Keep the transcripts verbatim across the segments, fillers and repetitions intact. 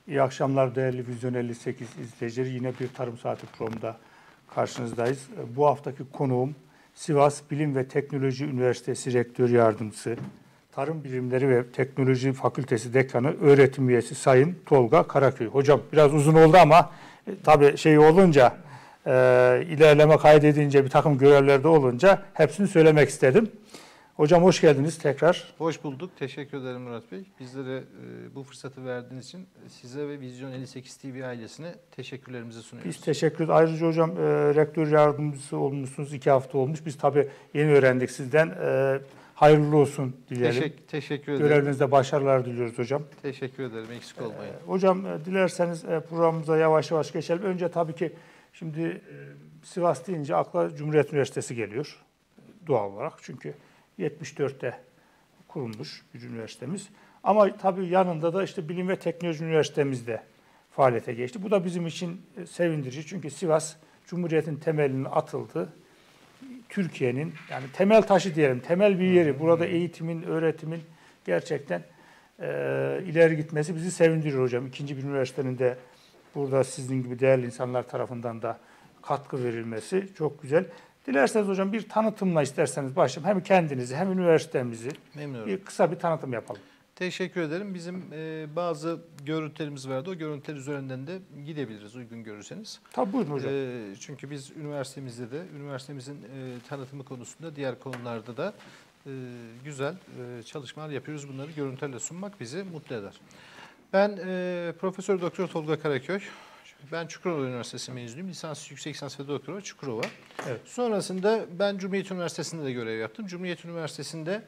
İyi akşamlar değerli Vizyon elli sekiz izleyicileri. Yine bir Tarım Saati programında karşınızdayız. Bu haftaki konuğum Sivas Bilim ve Teknoloji Üniversitesi Rektör Yardımcısı, Tarım Bilimleri ve Teknoloji Fakültesi Dekanı, öğretim üyesi Sayın Tolga Karaköy. Hocam biraz uzun oldu ama e, tabii şey olunca, e, ilerleme kaydedince, bir takım görevlerde olunca hepsini söylemek istedim. Hocam hoş geldiniz tekrar. Hoş bulduk. Teşekkür ederim Murat Bey. Bizlere e, bu fırsatı verdiğiniz için size ve Vizyon elli sekiz T V ailesine teşekkürlerimizi sunuyoruz. Biz teşekkür ederiz. Ayrıca hocam e, rektör yardımcısı olmuşsunuz. iki hafta olmuş. Biz tabii yeni öğrendik sizden. E, hayırlı olsun dileyelim. Teşekkür, teşekkür ederim. Görevinizde başarılar diliyoruz hocam. Teşekkür ederim. Eksik olmayın. E, hocam e, dilerseniz e, programımıza yavaş yavaş geçelim. Önce tabii ki şimdi e, Sivas deyince akla Cumhuriyet Üniversitesi geliyor. Doğal olarak. Çünkü yetmiş dörtte kurulmuş bir üniversitemiz. Ama tabii yanında da işte Bilim ve Teknoloji Üniversitemiz de faaliyete geçti. Bu da bizim için sevindirici. Çünkü Sivas, Cumhuriyet'in temelinin atıldığı, Türkiye'nin yani temel taşı diyelim, temel bir yeri. Burada eğitimin, öğretimin gerçekten e, ileri gitmesi bizi sevindiriyor hocam. İkinci bir üniversitenin de burada sizin gibi değerli insanlar tarafından da katkı verilmesi çok güzel. Dilerseniz hocam bir tanıtımla isterseniz başlayalım. Hem kendinizi hem üniversitemizi Memnunum. Bir kısa bir tanıtım yapalım. Teşekkür ederim. Bizim e, bazı görüntülerimiz vardı. O görüntüler üzerinden de gidebiliriz uygun görürseniz. Tabii buyurun hocam. E, çünkü biz üniversitemizde de, üniversitemizin e, tanıtımı konusunda, diğer konularda da e, güzel e, çalışmalar yapıyoruz. Bunları görüntülerle sunmak bizi mutlu eder. Ben e, Profesör Doktor Tolga Karaköy. Ben Çukurova Üniversitesi mezunuyum. Lisans, yüksek lisans ve doktora Çukurova. Evet. Sonrasında ben Cumhuriyet Üniversitesi'nde de görev yaptım. Cumhuriyet Üniversitesi'nde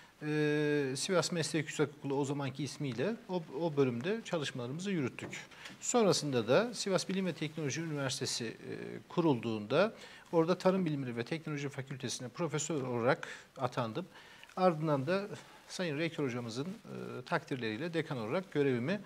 e, Sivas Meslek Yüksekokulu o zamanki ismiyle o, o bölümde çalışmalarımızı yürüttük. Sonrasında da Sivas Bilim ve Teknoloji Üniversitesi e, kurulduğunda orada Tarım Bilimleri ve Teknoloji Fakültesi'ne profesör olarak atandım. Ardından da Sayın Rektör Hocamızın e, takdirleriyle dekan olarak görevimi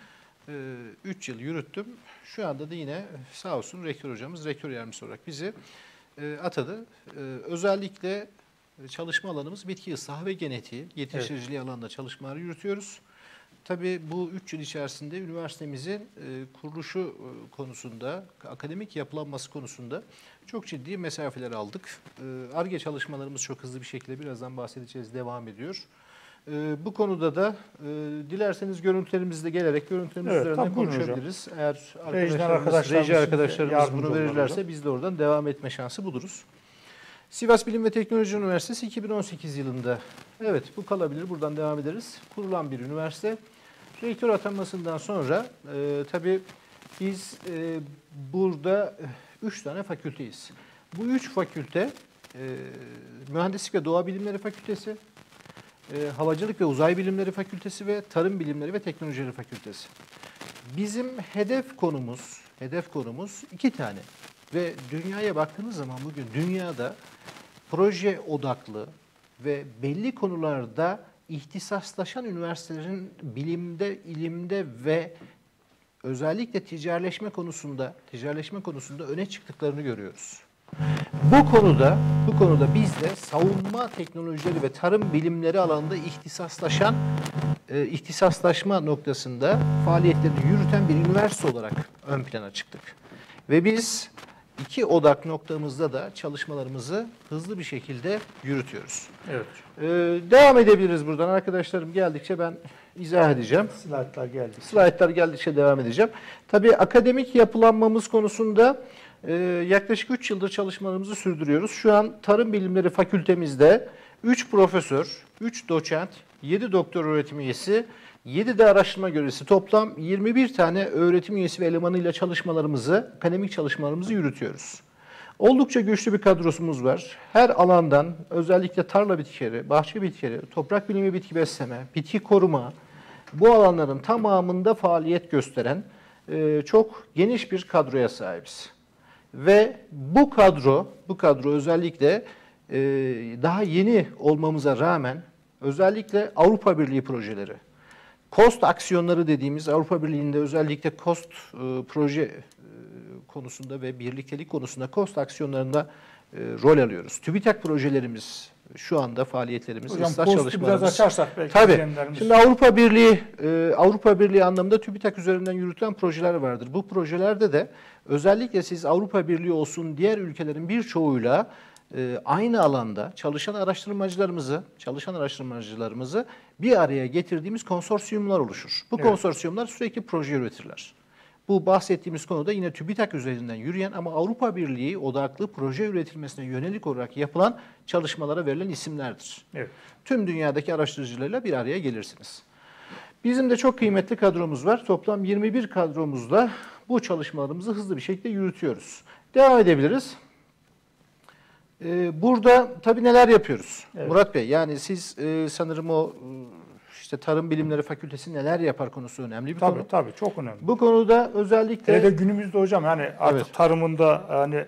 üç yıl yürüttüm. Şu anda da yine sağ olsun Rektör Hocamız, Rektör Yardımcısı olarak bizi atadı. Özellikle çalışma alanımız bitki ıslahı ve genetiği, yetiştiriciliği evet. alanında çalışmalar yürütüyoruz. Tabii bu üç yıl içerisinde üniversitemizin kuruluşu konusunda, akademik yapılanması konusunda çok ciddi mesafeler aldık. Ar-Ge çalışmalarımız çok hızlı bir şekilde birazdan bahsedeceğiz, devam ediyor. Bu konuda da e, dilerseniz görüntülerimizle gelerek görüntülerimiz evet, üzerinden konuşabiliriz. Hocam. Eğer arkadaşlarımız, reji arkadaşlarımız bunu verirlerse hocam. Biz de oradan devam etme şansı buluruz. Sivas Bilim ve Teknoloji Üniversitesi iki bin on sekiz yılında, evet bu kalabilir, buradan devam ederiz, kurulan bir üniversite. Rektör atanmasından sonra e, tabii biz e, burada üç tane fakülteyiz. Bu üç fakülte, e, Mühendislik ve Doğa Bilimleri Fakültesi, E, Havacılık ve Uzay Bilimleri Fakültesi ve Tarım Bilimleri ve Teknolojileri Fakültesi. Bizim hedef konumuz, hedef konumuz iki tane. Ve dünyaya baktığınız zaman bugün dünyada proje odaklı ve belli konularda ihtisaslaşan üniversitelerin bilimde, ilimde ve özellikle ticaretleşme konusunda, ticaretleşme konusunda öne çıktıklarını görüyoruz. Bu konuda, bu konuda biz de savunma teknolojileri ve tarım bilimleri alanında ihtisaslaşan, e, ihtisaslaşma noktasında faaliyetlerini yürüten bir üniversite olarak ön plana çıktık. Ve biz iki odak noktamızda da çalışmalarımızı hızlı bir şekilde yürütüyoruz. Evet. E, devam edebiliriz buradan. Arkadaşlarım geldikçe ben izah edeceğim. Slaytlar geldikçe. Slaytlar geldikçe devam edeceğim. Tabii akademik yapılanmamız konusunda Ee, yaklaşık üç yıldır çalışmalarımızı sürdürüyoruz. Şu an Tarım Bilimleri Fakültemizde üç profesör, üç doçent, yedi doktor öğretim üyesi, yedi de araştırma görevlisi, toplam yirmi bir tane öğretim üyesi ve elemanıyla çalışmalarımızı, akademik çalışmalarımızı yürütüyoruz. Oldukça güçlü bir kadrosumuz var. Her alandan özellikle tarla bitkileri, bahçe bitkileri, toprak bilimi, bitki besleme, bitki koruma, bu alanların tamamında faaliyet gösteren e, çok geniş bir kadroya sahibiz. Ve bu kadro, bu kadro özellikle e, daha yeni olmamıza rağmen özellikle Avrupa Birliği projeleri, KOST aksiyonları dediğimiz Avrupa Birliği'nde özellikle KOST e, proje e, konusunda ve birliktelik konusunda KOST aksiyonlarında e, rol alıyoruz. TÜBİTAK projelerimiz şu anda faaliyetlerimiz, Hocam ıslah KOST'u çalışmalarımız. biraz açarsak belki Tabii. izleyenlerimiz- Şimdi Avrupa Birliği e, Avrupa Birliği anlamında TÜBİTAK üzerinden yürütülen projeler vardır. Bu projelerde de özellikle siz Avrupa Birliği olsun diğer ülkelerin birçoğuyla e, aynı alanda çalışan araştırmacılarımızı, çalışan araştırmacılarımızı bir araya getirdiğimiz konsorsiyumlar oluşur. Bu Evet. konsorsiyumlar sürekli proje üretirler. Bu bahsettiğimiz konuda yine TÜBİTAK üzerinden yürüyen ama Avrupa Birliği odaklı proje üretilmesine yönelik olarak yapılan çalışmalara verilen isimlerdir. Evet. Tüm dünyadaki araştırıcılarla bir araya gelirsiniz. Bizim de çok kıymetli kadromuz var. Toplam yirmi bir kadromuzla bu çalışmalarımızı hızlı bir şekilde yürütüyoruz. Devam edebiliriz. Ee, burada tabii neler yapıyoruz? Evet. Murat Bey, yani siz e, sanırım o işte Tarım Bilimleri Fakültesi neler yapar konusu önemli bir Tabii konu. tabii çok önemli. Bu konuda özellikle... Hele de günümüzde hocam yani artık Evet. tarımında hani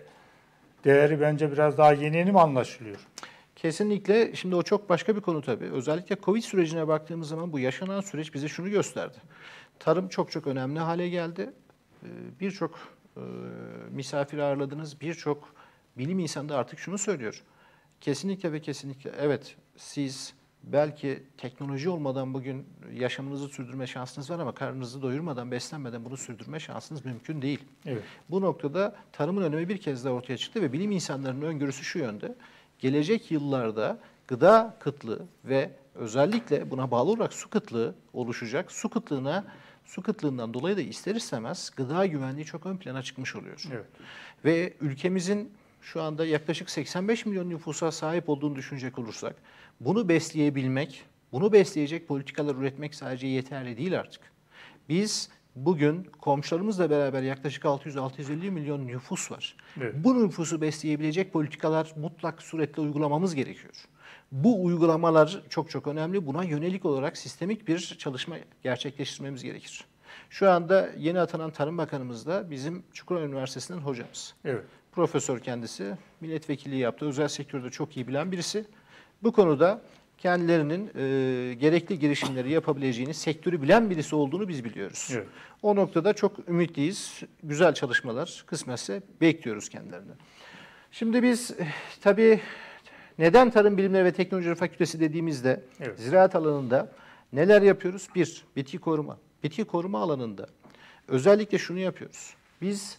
değeri bence biraz daha yeni yeni mi anlaşılıyor? Kesinlikle. Şimdi o çok başka bir konu tabii. Özellikle Covid sürecine baktığımız zaman bu yaşanan süreç bize şunu gösterdi. Tarım çok çok önemli hale geldi. Ee, Birçok e, misafir ağırladınız, birçok bilim insanı da artık şunu söylüyor. Kesinlikle ve kesinlikle evet, siz belki teknoloji olmadan bugün yaşamınızı sürdürme şansınız var ama karnınızı doyurmadan, beslenmeden bunu sürdürme şansınız mümkün değil. Evet. Bu noktada tarımın önemi bir kez daha ortaya çıktı ve bilim insanlarının öngörüsü şu yönde. Gelecek yıllarda gıda kıtlığı ve özellikle buna bağlı olarak su kıtlığı oluşacak. Su kıtlığına, su kıtlığından dolayı da ister istemez gıda güvenliği çok ön plana çıkmış oluyor. Evet. Ve ülkemizin şu anda yaklaşık seksen beş milyon nüfusa sahip olduğunu düşünecek olursak, bunu besleyebilmek, bunu besleyecek politikalar üretmek sadece yeterli değil artık. Biz bugün komşularımızla beraber yaklaşık altı yüz altı yüz elli milyon nüfus var. Evet. Bu nüfusu besleyebilecek politikalar mutlak suretle uygulamamız gerekiyor. Bu uygulamalar çok çok önemli. Buna yönelik olarak sistemik bir çalışma gerçekleştirmemiz gerekir. Şu anda yeni atanan Tarım Bakanımız da bizim Çukurova Üniversitesi'nin hocamız. Evet. Profesör kendisi, milletvekilliği yaptı, özel sektörde çok iyi bilen birisi. Bu konuda kendilerinin e, gerekli girişimleri yapabileceğini, sektörü bilen birisi olduğunu biz biliyoruz. Evet. O noktada çok ümitliyiz. Güzel çalışmalar kısmetse bekliyoruz kendilerinden. Şimdi biz eh, tabii neden Tarım Bilimleri ve Teknolojileri Fakültesi dediğimizde Evet. ziraat alanında neler yapıyoruz? Bir, bitki koruma. Bitki koruma alanında özellikle şunu yapıyoruz. Biz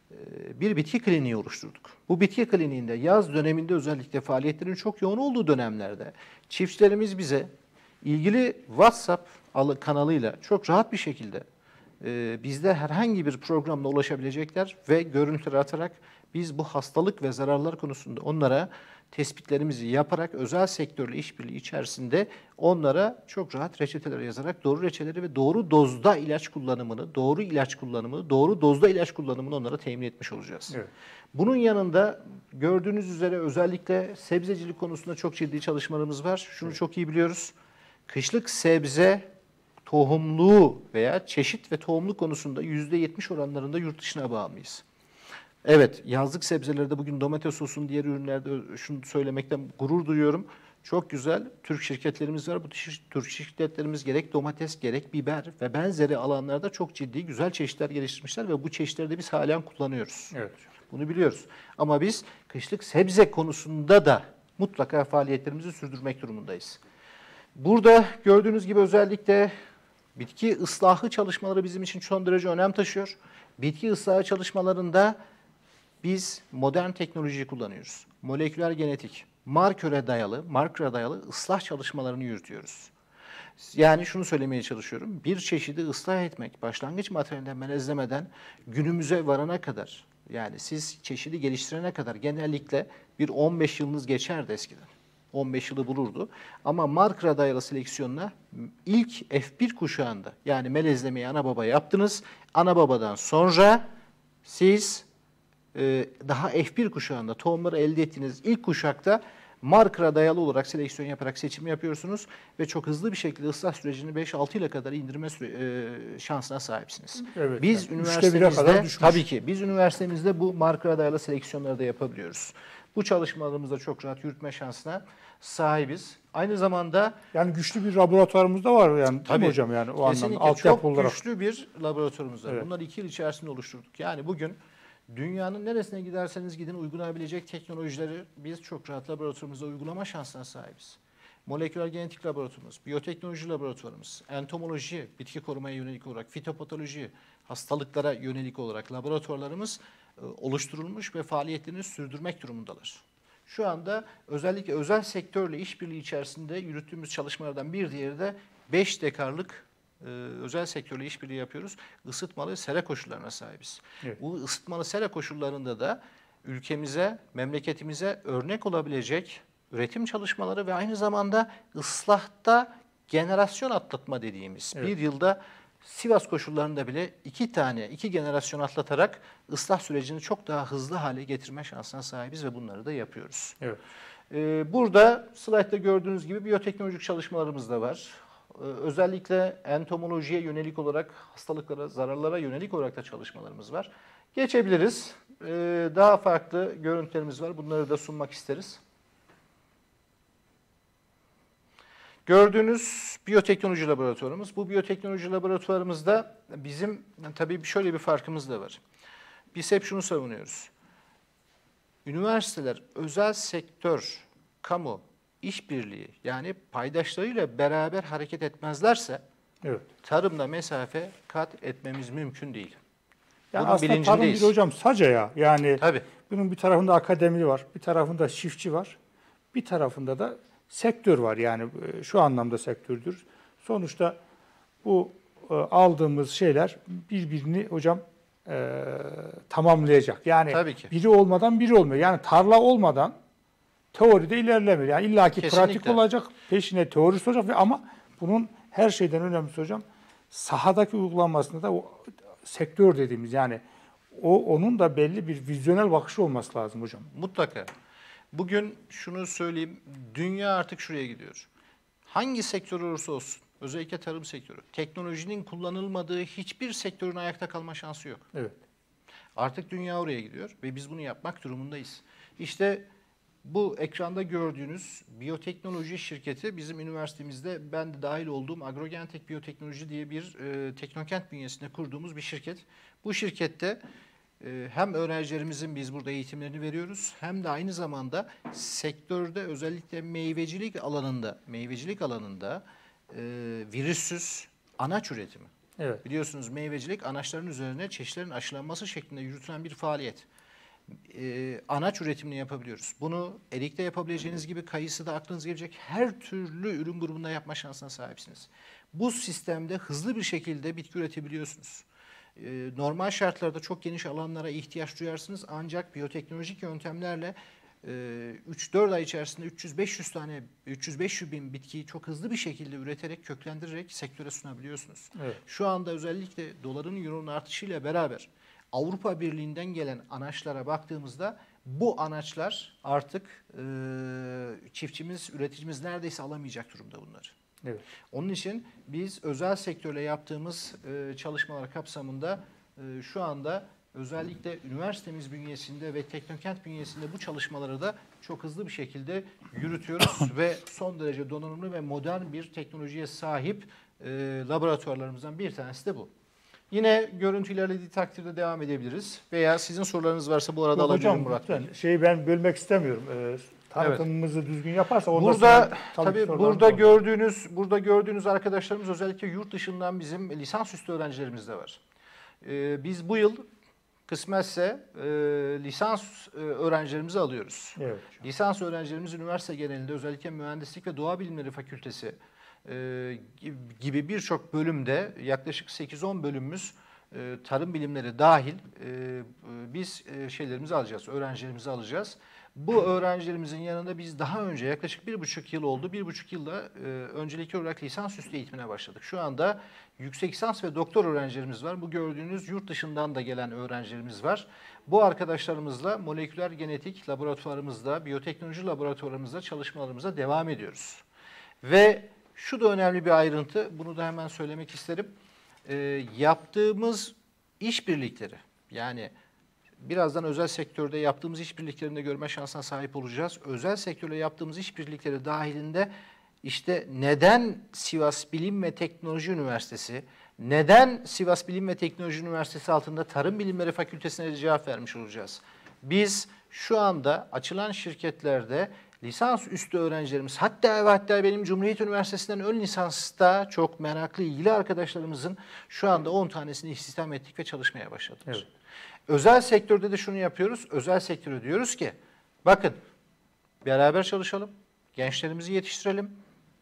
bir bitki kliniği oluşturduk. Bu bitki kliniğinde yaz döneminde özellikle faaliyetlerin çok yoğun olduğu dönemlerde çiftçilerimiz bize ilgili WhatsApp kanalıyla çok rahat bir şekilde e, bizde herhangi bir programla ulaşabilecekler ve görüntüleri atarak biz bu hastalık ve zararlar konusunda onlara tespitlerimizi yaparak özel sektörle işbirliği içerisinde onlara çok rahat reçeteler yazarak doğru reçeteleri ve doğru dozda ilaç kullanımını, doğru ilaç kullanımını, doğru dozda ilaç kullanımını onlara temin etmiş olacağız. Evet. Bunun yanında gördüğünüz üzere özellikle sebzecilik konusunda çok ciddi çalışmalarımız var. Şunu evet. çok iyi biliyoruz. Kışlık sebze tohumluğu veya çeşit ve tohumluk konusunda yüzde yetmiş oranlarında yurt dışına bağımlıyız. Evet, yazlık sebzelerde bugün domates olsun, diğer ürünlerde şunu söylemekten gurur duyuyorum. Çok güzel Türk şirketlerimiz var. Bu Türk şirketlerimiz gerek domates, gerek biber ve benzeri alanlarda çok ciddi güzel çeşitler geliştirmişler ve bu çeşitleri de biz halen kullanıyoruz. Evet. Bunu biliyoruz. Ama biz kışlık sebze konusunda da mutlaka faaliyetlerimizi sürdürmek durumundayız. Burada gördüğünüz gibi özellikle bitki ıslahı çalışmaları bizim için son derece önem taşıyor. Bitki ıslahı çalışmalarında biz modern teknolojiyi kullanıyoruz. Moleküler genetik, marköre dayalı, marköre dayalı ıslah çalışmalarını yürütüyoruz. Yani şunu söylemeye çalışıyorum. Bir çeşidi ıslah etmek, başlangıç materyalinden melezlemeden günümüze varana kadar, yani siz çeşidi geliştirene kadar genellikle bir on beş yılınız geçerdi eskiden. on beş yılı bulurdu. Ama marköre dayalı seleksiyonla ilk F bir kuşağında, yani melezlemeyi ana baba yaptınız. Ana babadan sonra siz daha F bir kuşağında tohumları elde ettiğiniz ilk kuşakta markera dayalı olarak seleksiyon yaparak seçim yapıyorsunuz ve çok hızlı bir şekilde ıslah sürecini beş altı yıla kadar indirme süre, şansına sahipsiniz. Evet, biz yani üniversitemizde tabii ki biz üniversitemizde bu markera dayalı seleksiyonları da yapabiliyoruz. Bu çalışmalarımızda çok rahat yürütme şansına sahibiz. Aynı zamanda yani güçlü bir laboratuvarımız da var yani tabii, hocam yani o kesinlikle anlamda altyapı çok olarak. güçlü bir laboratuvarımız var. Evet. Bunları iki yıl içerisinde oluşturduk. Yani bugün Dünyanın neresine giderseniz gidin uygulanabilecek teknolojileri biz çok rahat laboratuvarımızda uygulama şansına sahibiz. Moleküler genetik laboratuvarımız, biyoteknoloji laboratuvarımız, entomoloji, bitki korumaya yönelik olarak, fitopatoloji, hastalıklara yönelik olarak laboratuvarlarımız e, oluşturulmuş ve faaliyetlerini sürdürmek durumundalar. Şu anda özellikle özel sektörle işbirliği içerisinde yürüttüğümüz çalışmalardan bir diğeri de beş dekarlık e, özel sektörle işbirliği yapıyoruz. Isıtmalı sera koşullarına sahibiz. Evet. Bu ısıtmalı sera koşullarında da ülkemize, memleketimize örnek olabilecek üretim çalışmaları ve aynı zamanda ıslahta jenerasyon atlatma dediğimiz evet. bir yılda Sivas koşullarında bile iki tane, iki jenerasyon atlatarak ıslah sürecini çok daha hızlı hale getirme şansına sahibiz ve bunları da yapıyoruz. Evet. Ee, burada slaytta gördüğünüz gibi biyoteknolojik çalışmalarımız da var. Ee, özellikle entomolojiye yönelik olarak, hastalıklara, zararlara yönelik olarak da çalışmalarımız var. Geçebiliriz. Ee, daha farklı görüntülerimiz var. Bunları da sunmak isteriz. Gördüğünüz biyoteknoloji laboratuvarımız. Bu biyoteknoloji laboratuvarımızda bizim tabii şöyle bir farkımız da var. Biz hep şunu savunuyoruz. Üniversiteler, özel sektör, kamu, işbirliği yani paydaşlarıyla beraber hareket etmezlerse evet. tarımda mesafe kat etmemiz mümkün değil. Yani bunun aslında tarım değil hocam saca ya. Yani tabii. Bunun bir tarafında akademi var, bir tarafında çiftçi var, bir tarafında da sektör var yani şu anlamda sektördür. Sonuçta bu e, aldığımız şeyler birbirini hocam e, tamamlayacak. Yani biri olmadan biri olmuyor. Yani tarla olmadan teoride ilerlemiyor. Yani illaki pratik olacak, peşine teorisi olacak ve ama bunun her şeyden önemlisi hocam sahadaki uygulanmasında da o sektör dediğimiz yani o onun da belli bir vizyonel bakışı olması lazım hocam. Mutlaka. Bugün şunu söyleyeyim, dünya artık şuraya gidiyor. Hangi sektör olursa olsun, özellikle tarım sektörü, teknolojinin kullanılmadığı hiçbir sektörün ayakta kalma şansı yok. Evet. Artık dünya oraya gidiyor ve biz bunu yapmak durumundayız. İşte bu ekranda gördüğünüz biyoteknoloji şirketi bizim üniversitemizde ben de dahil olduğum Agrogentek Biyoteknoloji diye bir e, teknokent bünyesinde kurduğumuz bir şirket. Bu şirkette hem öğrencilerimizin biz burada eğitimlerini veriyoruz hem de aynı zamanda sektörde özellikle meyvecilik alanında meyvecilik alanında e, virüssüz anaç üretimi. Evet. Biliyorsunuz meyvecilik anaçların üzerine çeşitlerin aşılanması şeklinde yürütülen bir faaliyet. E, anaç üretimini yapabiliyoruz. Bunu erikte yapabileceğiniz gibi kayısıda aklınıza gelecek her türlü ürün grubunda yapma şansına sahipsiniz. Bu sistemde hızlı bir şekilde bitki üretebiliyorsunuz. Normal şartlarda çok geniş alanlara ihtiyaç duyarsınız ancak biyoteknolojik yöntemlerle üç dört ay içerisinde üç yüz beş yüz tane üç yüz beş yüz bin bitkiyi çok hızlı bir şekilde üreterek köklendirerek sektöre sunabiliyorsunuz. Evet. Şu anda özellikle doların euronun artışıyla beraber Avrupa Birliği'nden gelen anaçlara baktığımızda bu anaçlar artık e, çiftçimiz, üreticimiz neredeyse alamayacak durumda bunları. Evet. Onun için biz özel sektörle yaptığımız e, çalışmalar kapsamında e, şu anda özellikle üniversitemiz bünyesinde ve Teknokent bünyesinde bu çalışmaları da çok hızlı bir şekilde yürütüyoruz ve son derece donanımlı ve modern bir teknolojiye sahip e, laboratuvarlarımızdan bir tanesi de bu. Yine görüntü ilerlediği takdirde devam edebiliriz veya sizin sorularınız varsa bu arada alabilirim Murat Bey. Şeyi ben bölmek istemiyorum. Ee, tanıtımımızı evet. düzgün yaparsa ondan burada tabii, tabii burada gördüğünüz burada gördüğünüz arkadaşlarımız özellikle yurt dışından bizim lisansüstü öğrencilerimiz de var. Ee, biz bu yıl kısmetse e, lisans e, öğrencilerimizi alıyoruz. Evet. Lisans öğrencilerimiz üniversite genelinde özellikle mühendislik ve doğa bilimleri fakültesi e, gibi birçok bölümde yaklaşık sekiz on bölümümüz e, tarım bilimleri dahil e, biz e, şeylerimizi alacağız, öğrencilerimizi alacağız. Bu öğrencilerimizin yanında biz daha önce yaklaşık bir buçuk yıl oldu. Bir buçuk yılda e, öncelikli olarak lisansüstü eğitimine başladık. Şu anda yüksek lisans ve doktor öğrencilerimiz var. Bu gördüğünüz yurt dışından da gelen öğrencilerimiz var. Bu arkadaşlarımızla moleküler genetik laboratuvarımızda, biyoteknoloji laboratuvarımızda çalışmalarımıza devam ediyoruz. Ve şu da önemli bir ayrıntı, bunu da hemen söylemek isterim. E, yaptığımız işbirlikleri, yani birazdan özel sektörde yaptığımız işbirliklerini de görme şansına sahip olacağız. Özel sektörle yaptığımız işbirlikleri dahilinde işte neden Sivas Bilim ve Teknoloji Üniversitesi, Neden Sivas Bilim ve Teknoloji Üniversitesi altında Tarım Bilimleri Fakültesine de cevap vermiş olacağız? Biz şu anda açılan şirketlerde lisans üstü öğrencilerimiz, hatta ve hatta benim Cumhuriyet Üniversitesi'nden ön lisansta çok meraklı, ilgili arkadaşlarımızın şu anda on tanesini istihdam ettik ve çalışmaya başladık. Evet. Özel sektörde de şunu yapıyoruz. Özel sektöre diyoruz ki, bakın beraber çalışalım, gençlerimizi yetiştirelim.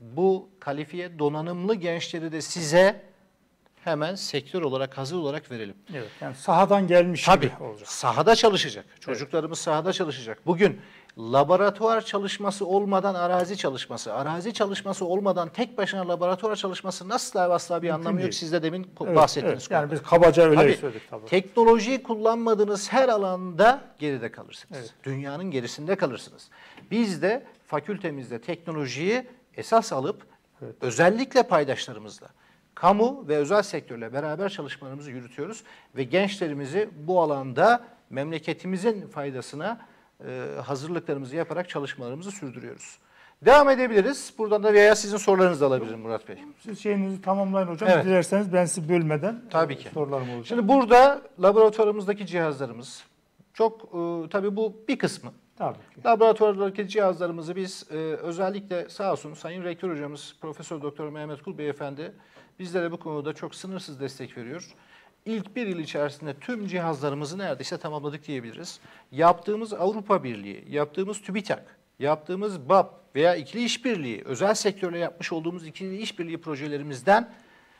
Bu kalifiye, donanımlı gençleri de size hemen sektör olarak, hazır olarak verelim. Evet, yani sahadan gelmiş Tabii, gibi olacak. Sahada çalışacak. Çocuklarımız evet. sahada çalışacak. Bugün laboratuvar çalışması olmadan arazi çalışması, arazi çalışması olmadan tek başına laboratuvar çalışması nasıl asla bir anlamı yok. Siz de demin evet, bahsettiniz. Evet. Yani biz kabaca öyle tabii, söyledik. Tabii. Teknolojiyi kullanmadığınız her alanda geride kalırsınız. Evet. Dünyanın gerisinde kalırsınız. Biz de fakültemizde teknolojiyi esas alıp evet. özellikle paydaşlarımızla, kamu ve özel sektörle beraber çalışmalarımızı yürütüyoruz ve gençlerimizi bu alanda memleketimizin faydasına e, hazırlıklarımızı yaparak çalışmalarımızı sürdürüyoruz. Devam edebiliriz. Buradan da veya sizin sorularınızı da alabilirim Murat Bey. Siz şeyinizi tamamlayın hocam. Evet. Dilerseniz ben sizi bölmeden tabii ki. sorularım olacak. Şimdi burada laboratuvarımızdaki cihazlarımız çok e, tabii bu bir kısmı. Tabii ki. Laboratuvardaki cihazlarımızı biz e, özellikle sağ olsun Sayın Rektör Hocamız Profesör Doktor Mehmet Kul Beyefendi bizlere bu konuda çok sınırsız destek veriyor. İlk bir yıl içerisinde tüm cihazlarımızı neredeyse tamamladık diyebiliriz. Yaptığımız Avrupa Birliği, yaptığımız TÜBİTAK, yaptığımız B A P veya ikili işbirliği, özel sektörle yapmış olduğumuz ikili işbirliği projelerimizden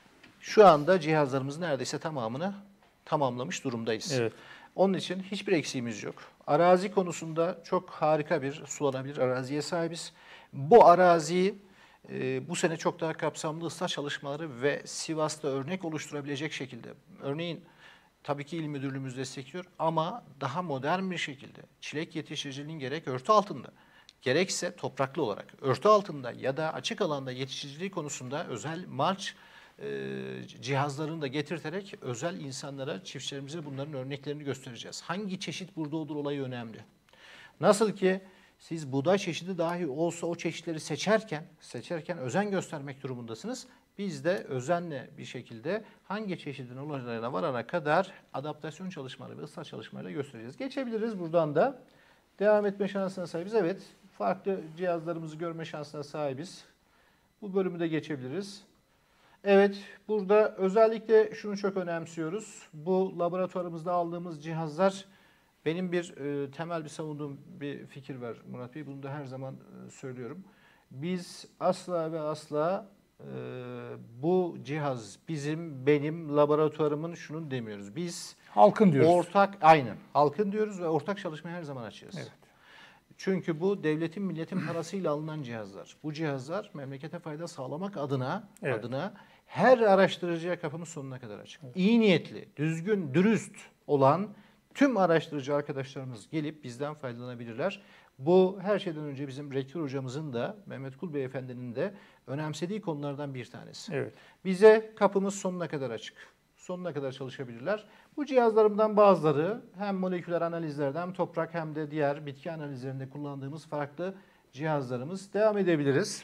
şu anda cihazlarımızın neredeyse tamamını tamamlamış durumdayız. Evet. Onun için hiçbir eksiğimiz yok. Arazi konusunda çok harika bir sulanabilir araziye sahibiz. Bu araziyi e, bu sene çok daha kapsamlı ıslah çalışmaları ve Sivas'ta örnek oluşturabilecek şekilde, örneğin tabii ki il müdürlüğümüz destekliyor ama daha modern bir şekilde çilek yetiştiriciliğinin gerek örtü altında, gerekse topraklı olarak örtü altında ya da açık alanda yetiştiriciliği konusunda özel març e, cihazlarını da getirterek özel insanlara, çiftçilerimize bunların örneklerini göstereceğiz. Hangi çeşit burada olur olayı önemli. Nasıl ki siz buğday çeşidi dahi olsa o çeşitleri seçerken, seçerken özen göstermek durumundasınız. Biz de özenle bir şekilde hangi çeşidin olacağına varana kadar adaptasyon çalışmaları ve ıslah çalışmalarıyla göstereceğiz. Geçebiliriz buradan da. Devam etme şansına sahibiz. Evet, farklı cihazlarımızı görme şansına sahibiz. Bu bölümü de geçebiliriz. Evet, burada özellikle şunu çok önemsiyoruz. Bu laboratuvarımızda aldığımız cihazlar, benim bir e, temel bir savunduğum bir fikir var Murat Bey. Bunu da her zaman e, söylüyorum. Biz asla ve asla e, bu cihaz bizim, benim, laboratuvarımın şunun demiyoruz. Biz halkın diyoruz. Ortak, aynen. Halkın diyoruz ve ortak çalışmayı her zaman açığız. Evet. Çünkü bu devletin, milletin parasıyla alınan cihazlar. Bu cihazlar memlekete fayda sağlamak adına, evet. adına her araştırıcıya kapımız sonuna kadar açık. Evet. İyi niyetli, düzgün, dürüst olan tüm araştırıcı arkadaşlarımız gelip bizden faydalanabilirler. Bu her şeyden önce bizim rektör hocamızın da Mehmet Kul Beyefendi'nin de önemsediği konulardan bir tanesi. Evet. Bize kapımız sonuna kadar açık. Sonuna kadar çalışabilirler. Bu cihazlarımdan bazıları hem moleküler analizlerde hem toprak hem de diğer bitki analizlerinde kullandığımız farklı cihazlarımız. Devam edebiliriz.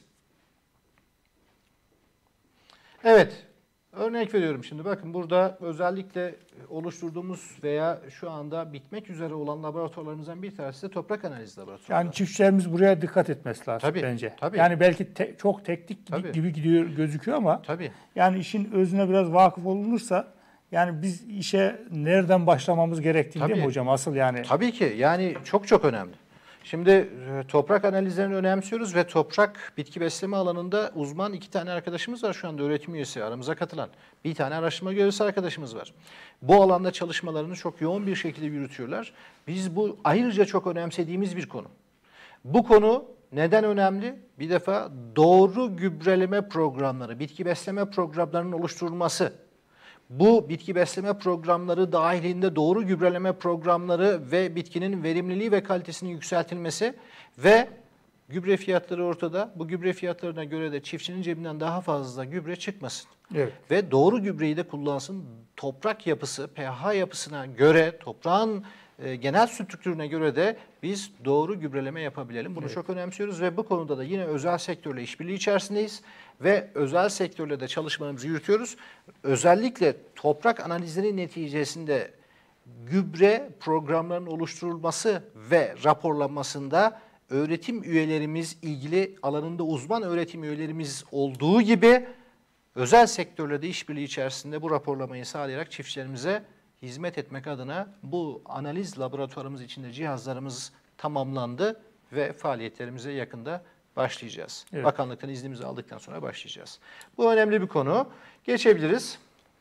Evet. Örnek veriyorum şimdi. Bakın burada özellikle oluşturduğumuz veya şu anda bitmek üzere olan laboratuvarlarımızdan bir tanesi de toprak analizi laboratuvarı. Yani çiftçilerimiz buraya dikkat etmesi lazım tabii, bence. Tabii. Yani belki te, çok teknik tabii. gibi gidiyor gözüküyor ama tabii. yani işin özüne biraz vakıf olunursa yani biz işe nereden başlamamız gerektiğini tabii. değil mi hocam asıl yani? Tabii ki yani çok çok önemli. Şimdi toprak analizlerini önemsiyoruz ve toprak bitki besleme alanında uzman iki tane arkadaşımız var şu anda öğretim üyesi aramıza katılan. Bir tane araştırma görevlisi arkadaşımız var. Bu alanda çalışmalarını çok yoğun bir şekilde yürütüyorlar. Biz bu ayrıca çok önemsediğimiz bir konu. Bu konu neden önemli? Bir defa doğru gübreleme programları, bitki besleme programlarının oluşturulması. Bu bitki besleme programları dahilinde doğru gübreleme programları ve bitkinin verimliliği ve kalitesinin yükseltilmesi ve gübre fiyatları ortada. Bu gübre fiyatlarına göre de çiftçinin cebinden daha fazla gübre çıkmasın. Evet. Ve doğru gübreyi de kullansın. Toprak yapısı, pH yapısına göre toprağın e, genel strüktürüne göre de biz doğru gübreleme yapabilelim. Bunu Evet. çok önemsiyoruz ve bu konuda da yine özel sektörle işbirliği içerisindeyiz ve özel sektörle de çalışmalarımızı yürütüyoruz. Özellikle toprak analizleri neticesinde gübre programlarının oluşturulması ve raporlanmasında öğretim üyelerimiz, ilgili alanında uzman öğretim üyelerimiz olduğu gibi özel sektörle de işbirliği içerisinde bu raporlamayı sağlayarak çiftçilerimize hizmet etmek adına bu analiz laboratuvarımız içinde cihazlarımız tamamlandı ve faaliyetlerimize yakında başlayacağız. Evet. Bakanlıktan iznimizi aldıktan sonra başlayacağız. Bu önemli bir konu. Geçebiliriz.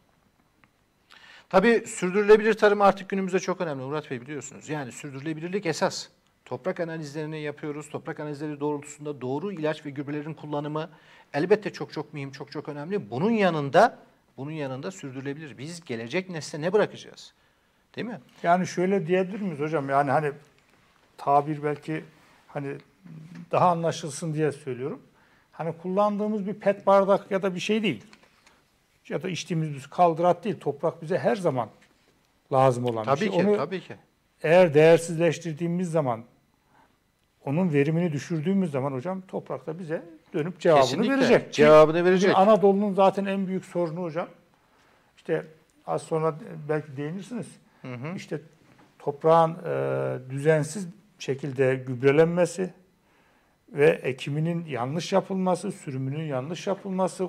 Tabii sürdürülebilir tarım artık günümüzde çok önemli Murat Bey, biliyorsunuz. Yani sürdürülebilirlik esas. Toprak analizlerini yapıyoruz. Toprak analizleri doğrultusunda doğru ilaç ve gübrelerin kullanımı elbette çok çok mühim, çok çok önemli. Bunun yanında bunun yanında sürdürülebilir. Biz gelecek nesle ne bırakacağız? Değil mi? Yani şöyle diyebilir miyiz hocam? Yani hani tabir belki hani daha anlaşılsın diye söylüyorum. Hani kullandığımız bir pet bardak ya da bir şey değil. Ya da içtiğimiz bir kaldırat değil. Toprak bize her zaman lazım olan Tabii bir şey. ki, Onu tabii ki. eğer değersizleştirdiğimiz zaman, onun verimini düşürdüğümüz zaman hocam toprak da bize dönüp cevabını Kesinlikle. verecek. Cevabını verecek. Bugün Anadolu'nun zaten en büyük sorunu hocam. İşte az sonra belki değinirsiniz. Hı hı. İşte toprağın e, düzensiz şekilde gübrelenmesi ve ekiminin yanlış yapılması, sürümünün yanlış yapılması,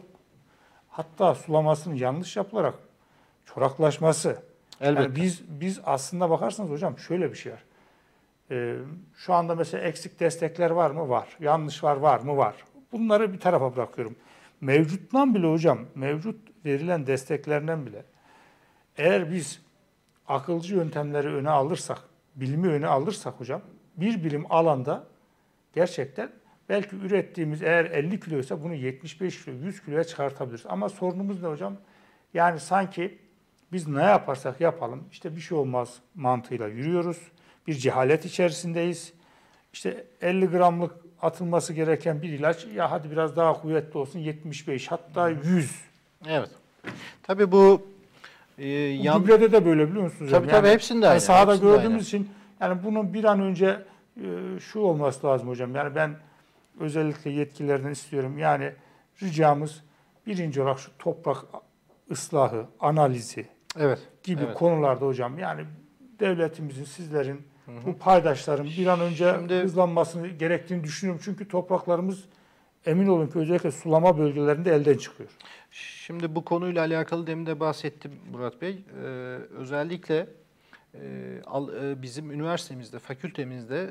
hatta sulamasının yanlış yapılarak çoraklaşması. Elbette. Yani biz biz aslında bakarsanız hocam şöyle bir şey var. Ee, şu anda mesela eksik destekler var mı? Var. Yanlış var, var mı? Var. Bunları bir tarafa bırakıyorum. Mevcuttan bile hocam, mevcut verilen desteklerden bile eğer biz akılcı yöntemleri öne alırsak, bilimi öne alırsak hocam, bir bilim alanda gerçekten belki ürettiğimiz eğer elli kiloysa bunu yetmiş beş kilo, yüz kiloya çıkartabiliriz. Ama sorunumuz ne hocam? Yani sanki biz ne yaparsak yapalım, işte bir şey olmaz mantığıyla yürüyoruz. Bir cehalet içerisindeyiz. İşte elli gramlık atılması gereken bir ilaç, ya hadi biraz daha kuvvetli olsun, yetmiş beş hatta yüz. Evet. Tabii bu e, Bu yan... gübrede de böyle, biliyor musunuz? Tabii tabii hepsinde aynı. Yani sahada hepsinde gördüğümüz aynı. için yani bunun bir an önce e, şu olması lazım hocam. Yani ben özellikle yetkililerden istiyorum. Yani ricamız birinci olarak şu toprak ıslahı, analizi Evet. gibi evet. konularda hocam. Yani devletimizin, sizlerin, hı hı. bu paydaşların bir an önce Şimdi, hızlanmasını gerektiğini düşünüyorum. Çünkü topraklarımız emin olun ki özellikle sulama bölgelerinde elden çıkıyor. Şimdi bu konuyla alakalı demin de bahsettim Murat Bey. Ee, özellikle e, al, e, bizim üniversitemizde, fakültemizde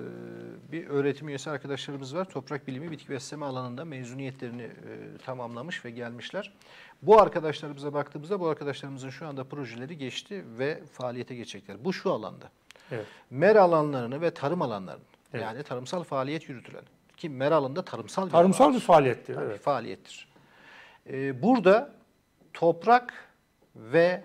e, bir öğretim üyesi arkadaşlarımız var. Toprak bilimi, bitki besleme alanında mezuniyetlerini e, tamamlamış ve gelmişler. Bu arkadaşlarımıza baktığımızda bu arkadaşlarımızın şu anda projeleri geçti ve faaliyete geçecekler. Bu şu alanda. Evet. Mera alanlarını ve tarım alanlarını, Evet. yani tarımsal faaliyet yürütülen, ki mera alanında tarımsal bir Tarımsal alan. bir faaliyettir. Tabii, Evet. faaliyettir. Ee, burada toprak ve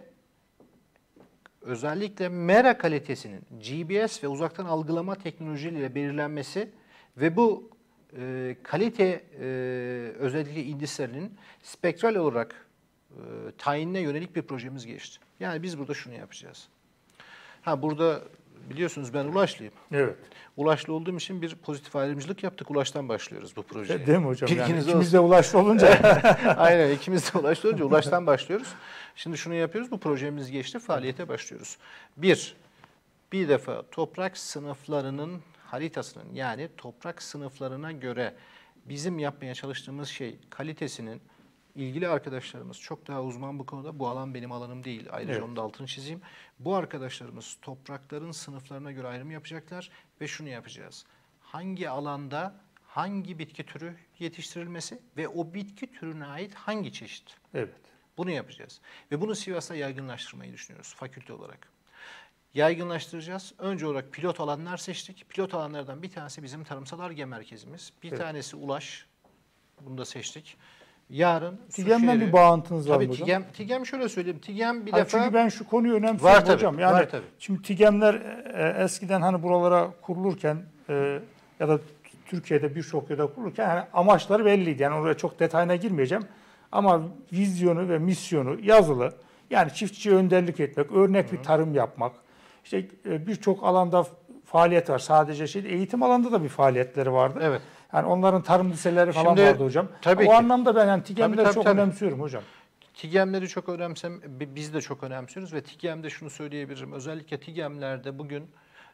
özellikle mera kalitesinin G P S ve uzaktan algılama teknolojileriyle belirlenmesi ve bu e, kalite e, özellikle indislerinin spektral olarak e, tayinine yönelik bir projemiz geçti. Yani biz burada şunu yapacağız. Ha burada biliyorsunuz ben Ulaşlıyım. Evet. Ulaşlı olduğum için bir pozitif ayrımcılık yaptık. Ulaş'tan başlıyoruz bu projeye. Değil mi hocam? Yani Bilginiz ikimiz olsun. de Ulaşlı olunca. Aynen, ikimiz de Ulaş'ta olunca Ulaş'tan başlıyoruz. Şimdi şunu yapıyoruz, bu projemiz geçti, faaliyete başlıyoruz. Bir, bir defa toprak sınıflarının haritasının, yani toprak sınıflarına göre bizim yapmaya çalıştığımız şey kalitesinin, ilgili arkadaşlarımız çok daha uzman bu konuda. Bu alan benim alanım değil. Ayrıca Evet. onun da altını çizeyim. Bu arkadaşlarımız toprakların sınıflarına göre ayrım yapacaklar ve şunu yapacağız. Hangi alanda hangi bitki türü yetiştirilmesi ve o bitki türüne ait hangi çeşit? Evet. Bunu yapacağız. Ve bunu Sivas'ta yaygınlaştırmayı düşünüyoruz fakülte olarak. Yaygınlaştıracağız. Önce olarak pilot alanlar seçtik. Pilot alanlardan bir tanesi bizim Tarımsal Ar-Ge merkezimiz. Bir Evet. tanesi Ulaş. Bunu da seçtik. Yarın TİGEM'den Suşehir'i- bir bağıntınız var Tabii mı hocam? TİGEM, TİGEM şöyle söyleyeyim. TİGEM bir Hayır, defa... çünkü ben şu konuyu önemsiyorum Var tabii, hocam. Yani var tabii. şimdi TİGEM'ler e, eskiden hani buralara kurulurken e, ya da Türkiye'de birçok yerde kurulurken hani amaçları belliydi. Yani oraya çok detayına girmeyeceğim. Ama vizyonu ve misyonu yazılı. Yani çiftçiye önderlik etmek, örnek bir tarım yapmak, işte e, birçok alanda faaliyet var. Sadece şey eğitim alanında da bir faaliyetleri vardı. Evet. Yani onların tarım liseleri falan Şimdi, vardı hocam. tabii o ki. anlamda ben yani TİGEM'leri Tabii, tabii, çok tabii. önemsiyorum hocam. TİGEM'leri çok önemsem, biz de çok önemsiyoruz ve TİGEM'de şunu söyleyebilirim. Özellikle TİGEM'lerde bugün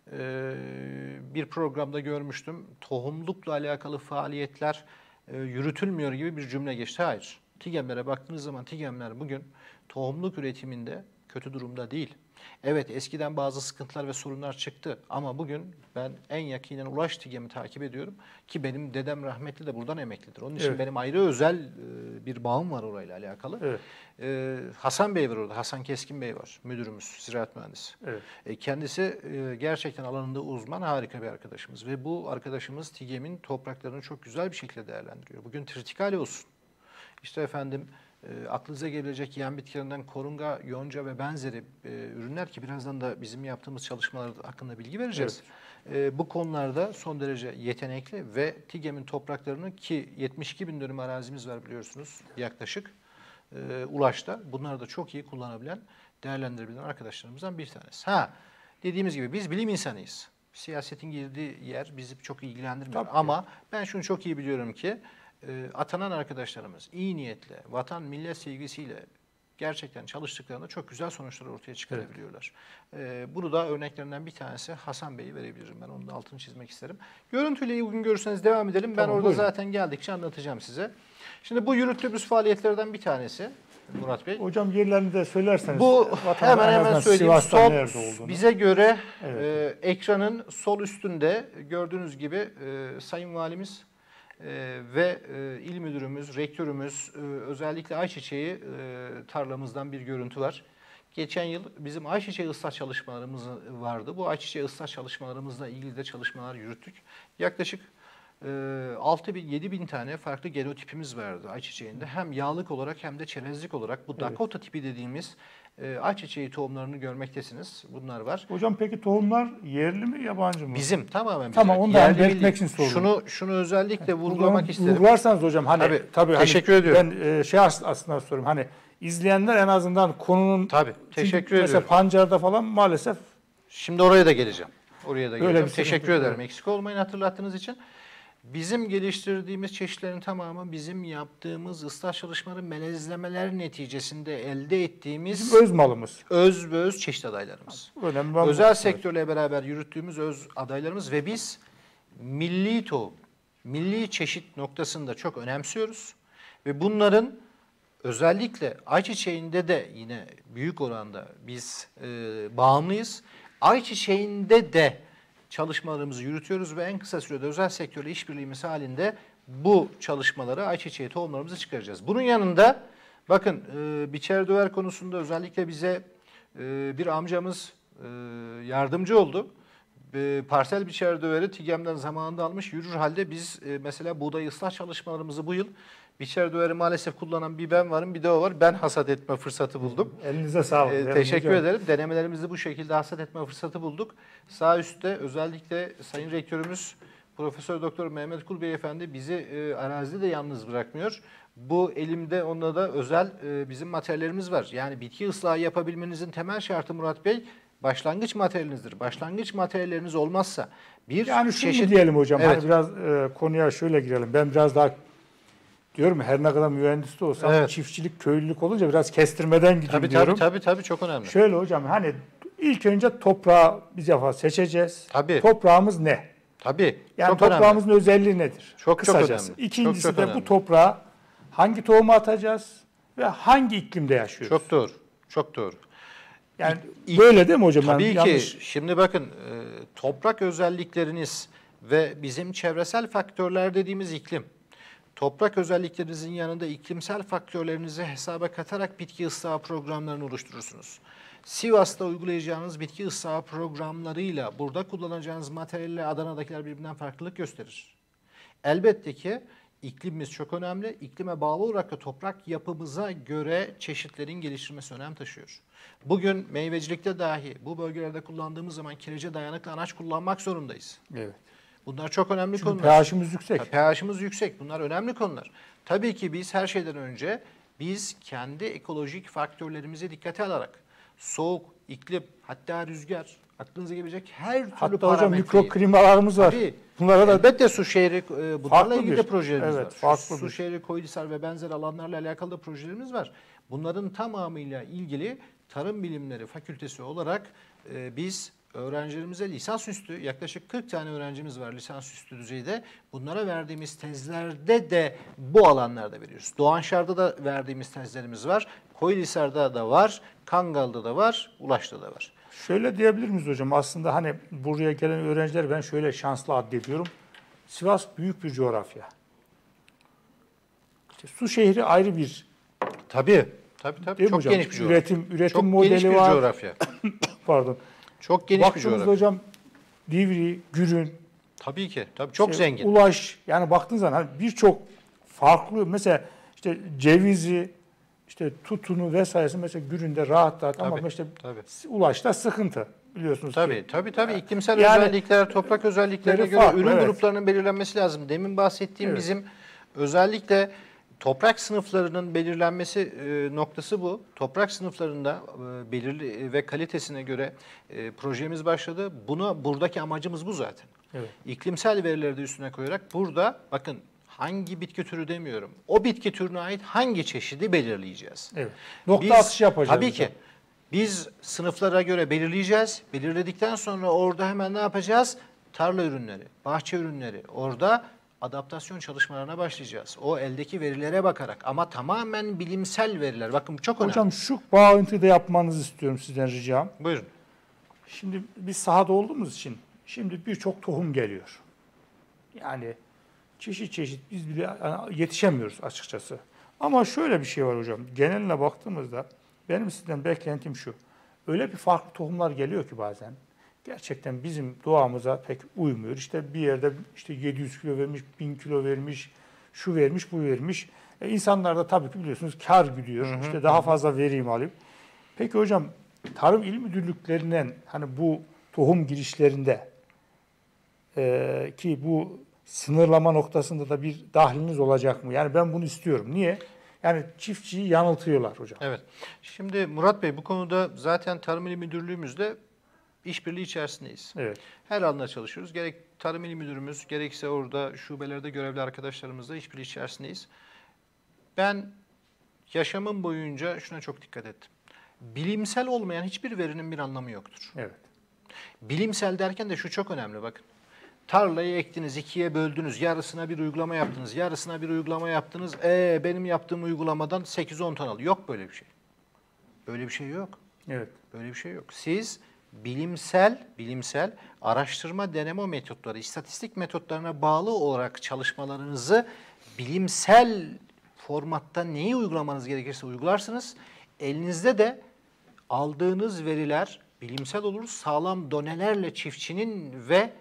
e, bir programda görmüştüm. Tohumlukla alakalı faaliyetler e, yürütülmüyor gibi bir cümle geçti. Hayır. TİGEM'lere baktığınız zaman TİGEM'ler bugün tohumluk üretiminde kötü durumda değil. Evet, eskiden bazı sıkıntılar ve sorunlar çıktı ama bugün ben en yakinen Ulaş TİGEM'i takip ediyorum ki benim dedem rahmetli de buradan emeklidir. Onun için Evet. benim ayrı özel bir bağım var orayla alakalı. Evet. Ee, Hasan Bey var orada, Hasan Keskin Bey var, müdürümüz, ziraat mühendisi. Evet. E, kendisi e, gerçekten alanında uzman, harika bir arkadaşımız ve bu arkadaşımız TİGEM'in topraklarını çok güzel bir şekilde değerlendiriyor. Bugün tritikale olsun, işte efendim e, aklınıza gelebilecek yem bitkilerinden korunga, yonca ve benzeri e, ürünler ki birazdan da bizim yaptığımız çalışmalar hakkında bilgi vereceğiz. Evet. E, bu konularda son derece yetenekli ve TİGEM'in topraklarını ki yetmiş iki bin dönüm arazimiz var biliyorsunuz yaklaşık. E, Ulaş'ta bunları da çok iyi kullanabilen, değerlendirebilen arkadaşlarımızdan bir tanesi. Ha, dediğimiz gibi biz bilim insanıyız. Siyasetin girdiği yer bizi çok ilgilendirmiyor. Tabii. Ama ben şunu çok iyi biliyorum ki e, atanan arkadaşlarımız iyi niyetle, vatan millet sevgisiyle gerçekten çalıştıklarında çok güzel sonuçlar ortaya çıkarabiliyorlar. Evet. E, bunu da örneklerinden bir tanesi Hasan Bey'i verebilirim. Ben onun da altını çizmek isterim. Görüntüyle uygun görürseniz devam edelim. Ben Tamam, orada buyurun. zaten geldikçe anlatacağım size. Şimdi bu yürüttüğümüz faaliyetlerden bir tanesi Murat Bey. Hocam yerlerini de söylerseniz. Bu vatandaş hemen en hemen azından söyleyeyim. Sivas'ta Sol, nerede olduğunu. bize göre Evet. e, ekranın sol üstünde gördüğünüz gibi e, Sayın Valimiz e, ve e, il müdürümüz, rektörümüz e, özellikle ayçiçeği e, tarlamızdan bir görüntü var. Geçen yıl bizim ayçiçeği ıslah çalışmalarımız vardı. Bu ayçiçeği ıslah çalışmalarımızla ilgili de çalışmalar yürüttük. Yaklaşık altı bin yedi bin tane farklı genotipimiz vardı ayçiçeğinde. Hem yağlık olarak hem de çerezlik olarak bu Evet. Dakota tipi dediğimiz e, ayçiçeği tohumlarını görmektesiniz. Bunlar var. Hocam peki tohumlar yerli mi yabancı mı? Bizim tamamen Tamam, bizim. onu da Yerli belirtmek milli. için sordum. Şunu şunu özellikle Bunu vurgulamak isterim. Vurgularsanız hocam hani Tabii, tabii, teşekkür hani, ediyorum. Ben e, şey as- aslında soruyorum hani izleyenler en azından konunun Tabii, teşekkür çünkü mesela ediyorum. pancarda falan maalesef Şimdi oraya da geleceğim. Oraya da Öyle geleceğim. bir sıkıntı Teşekkür yok. ederim. Eksik olmayın hatırlattığınız için. Bizim geliştirdiğimiz çeşitlerin tamamı bizim yaptığımız ıslah çalışmaları melezlemeler neticesinde elde ettiğimiz bizim öz malımız. öz ve öz çeşit adaylarımız. Önemli olan bu. Özel Evet. sektörle beraber yürüttüğümüz öz adaylarımız ve biz milli tohum, milli çeşit noktasında çok önemsiyoruz. Ve bunların özellikle ayçiçeğinde de yine büyük oranda biz e, bağımlıyız. Ayçiçeğinde de çalışmalarımızı yürütüyoruz ve en kısa sürede özel sektörle işbirliğimiz halinde bu çalışmaları ayçiçeği tohumlarımızı çıkaracağız. Bunun yanında bakın e, biçer döver konusunda özellikle bize e, bir amcamız e, yardımcı oldu. E, parsel biçer döveri TİGEM'den zamanında almış yürür halde biz e, mesela buğday ıslah çalışmalarımızı bu yıl biçer döveri maalesef kullanan bir ben varım bir de o var. Ben hasat etme fırsatı buldum. Elinize sağlık. Ee, teşekkür hocam. ederim. Denemelerimizi bu şekilde hasat etme fırsatı bulduk. Sağ üstte özellikle Sayın Rektörümüz Profesör Doktor Mehmet Kul Beyefendi bizi e, arazide de yalnız bırakmıyor. Bu elimde onunla da özel e, bizim materyallerimiz var. Yani bitki ıslahı yapabilmenizin temel şartı Murat Bey başlangıç materyalinizdir. Başlangıç materyalleriniz olmazsa bir Yani şunu çeşit... diyelim hocam Evet. hani biraz e, konuya şöyle girelim. Ben biraz daha diyorum ya, her ne kadar mühendis de olsam Evet. çiftçilik, köylülük olunca biraz kestirmeden gideyim Tabii diyorum. tabii tabii tabii çok önemli. Şöyle hocam hani ilk önce toprağı bir defa seçeceğiz. Tabii. Toprağımız ne? Tabii. Yani çok toprağımızın önemli. özelliği nedir? Çok, çok Kısacası. önemli. İkincisi Çok, çok de önemli. bu toprağa hangi tohumu atacağız ve hangi iklimde yaşıyoruz? Çok doğru. Çok doğru. Yani İlk- böyle değil mi hocam? Tabii Yani ki. yanlış- Şimdi bakın e, toprak özellikleriniz ve bizim çevresel faktörler dediğimiz iklim. Toprak özelliklerinizin yanında iklimsel faktörlerinizi hesaba katarak bitki ıslahı programlarını oluşturursunuz. Sivas'ta uygulayacağınız bitki ıslahı programlarıyla burada kullanacağınız materyalle Adana'dakiler birbirinden farklılık gösterir. Elbette ki iklimimiz çok önemli. İklime bağlı olarak da toprak yapımıza göre çeşitlerin geliştirmesi önem taşıyor. Bugün meyvecilikte dahi bu bölgelerde kullandığımız zaman kirece dayanıklı anaç kullanmak zorundayız. Evet. Bunlar çok önemli Çünkü konular. pH'imiz yüksek. pH'imiz yüksek. Bunlar önemli konular. Tabii ki biz her şeyden önce biz kendi ekolojik faktörlerimizi dikkate alarak soğuk, iklim, hatta rüzgar, aklınıza gelebilecek her türlü Hatta hocam parametreyi. mikroklimalarımız var. Tabii. Bunlara da Elbette su şehri, e, bunlarla Farklı ilgili bir- de projelerimiz evet, var. farklı Su bir- şehri, Koylisar ve benzer alanlarla alakalı da projelerimiz var. Bunların tamamıyla ilgili Tarım Bilimleri Fakültesi olarak e, biz öğrencilerimize lisansüstü, yaklaşık kırk tane öğrencimiz var lisansüstü düzeyde. Bunlara verdiğimiz tezlerde de bu alanlarda veriyoruz. Doğanşar'da da verdiğimiz tezlerimiz var. Koylisar'da da var, Kangal'da da var, Ulaş'ta da var. şöyle diyebilir miyiz hocam? Aslında hani buraya gelen öğrenciler ben şöyle şanslı addediyorum. Sivas büyük bir coğrafya. İşte su şehri ayrı bir, Tabii. Tabii tabii. değil mi Çok hocam? geniş bir coğrafya. Üretim, üretim Çok modeli geniş bir var. coğrafya. Pardon. Çok geniş bir Baktığımızda coğrafya. hocam Divri, Gürün, Tabii ki. Tabii çok işte zengin. Ulaş, yani baktığınız zaman hani birçok farklı, mesela işte cevizi, işte tutunu vesairesi mesela Gürün'de rahat rahat ama Tabii, işte tabii. Ulaş'ta sıkıntı biliyorsunuz Tabii ki. tabii tabii iklimsel Yani- özellikler, toprak özelliklerine Leri göre farklı, ürün evet. gruplarının belirlenmesi lazım. Demin bahsettiğim Evet. bizim özellikle toprak sınıflarının belirlenmesi e, noktası bu. Toprak sınıflarında e, belirli ve kalitesine göre e, projemiz başladı. Buna buradaki amacımız bu zaten. Evet. İklimsel verileri de üstüne koyarak burada bakın hangi bitki türü demiyorum. O bitki türüne ait hangi çeşidi belirleyeceğiz. Evet. Nokta Biz- atışı yapacağız. Tabii hocam. ki. Biz sınıflara göre belirleyeceğiz. Belirledikten sonra orada hemen ne yapacağız? Tarla ürünleri, bahçe ürünleri. Orada adaptasyon çalışmalarına başlayacağız. O eldeki verilere bakarak ama tamamen bilimsel veriler. Bakın bu çok önemli. Hocam şu bağıntıyı da yapmanızı istiyorum sizden ricam. Buyurun. Şimdi biz sahada olduğumuz için şimdi birçok tohum geliyor. Yani çeşit çeşit biz bile yetişemiyoruz açıkçası. Ama şöyle bir şey var hocam. Geneline baktığımızda benim sizden beklentim şu. Öyle bir farklı tohumlar geliyor ki bazen. Gerçekten bizim doğamıza pek uymuyor. İşte bir yerde işte yedi yüz kilo vermiş, bin kilo vermiş, şu vermiş, bu vermiş. E insanlar da tabii ki biliyorsunuz kar güdüyor. Hı hı, İşte daha fazla vereyim alayım. Peki hocam Tarım İl Müdürlüklerinden hani bu tohum girişlerinde e, ki bu sınırlama noktasında da bir dahliniz olacak mı? Yani ben bunu istiyorum. Niye? Yani çiftçiyi yanıltıyorlar hocam. Evet. Şimdi Murat Bey bu konuda zaten Tarım İl Müdürlüğümüzle işbirliği içerisindeyiz. Evet. Her alanda çalışıyoruz. Gerek Tarım İl Müdürümüz, gerekse orada şubelerde görevli arkadaşlarımızla işbirliği içerisindeyiz. Ben yaşamım boyunca şuna çok dikkat ettim. Bilimsel olmayan hiçbir verinin bir anlamı yoktur. Evet. Bilimsel derken de şu çok önemli bakın. Tarlayı ektiniz, ikiye böldünüz, yarısına bir uygulama yaptınız, yarısına bir uygulama yaptınız. Ee, benim yaptığım uygulamadan sekiz on ton alıyor. Yok böyle bir şey. Böyle bir şey yok. Evet. Böyle bir şey yok. Siz bilimsel, bilimsel araştırma deneme metotları, istatistik metotlarına bağlı olarak çalışmalarınızı bilimsel formatta neyi uygulamanız gerekirse uygularsınız. Elinizde de aldığınız veriler bilimsel olur, sağlam donelerle çiftçinin ve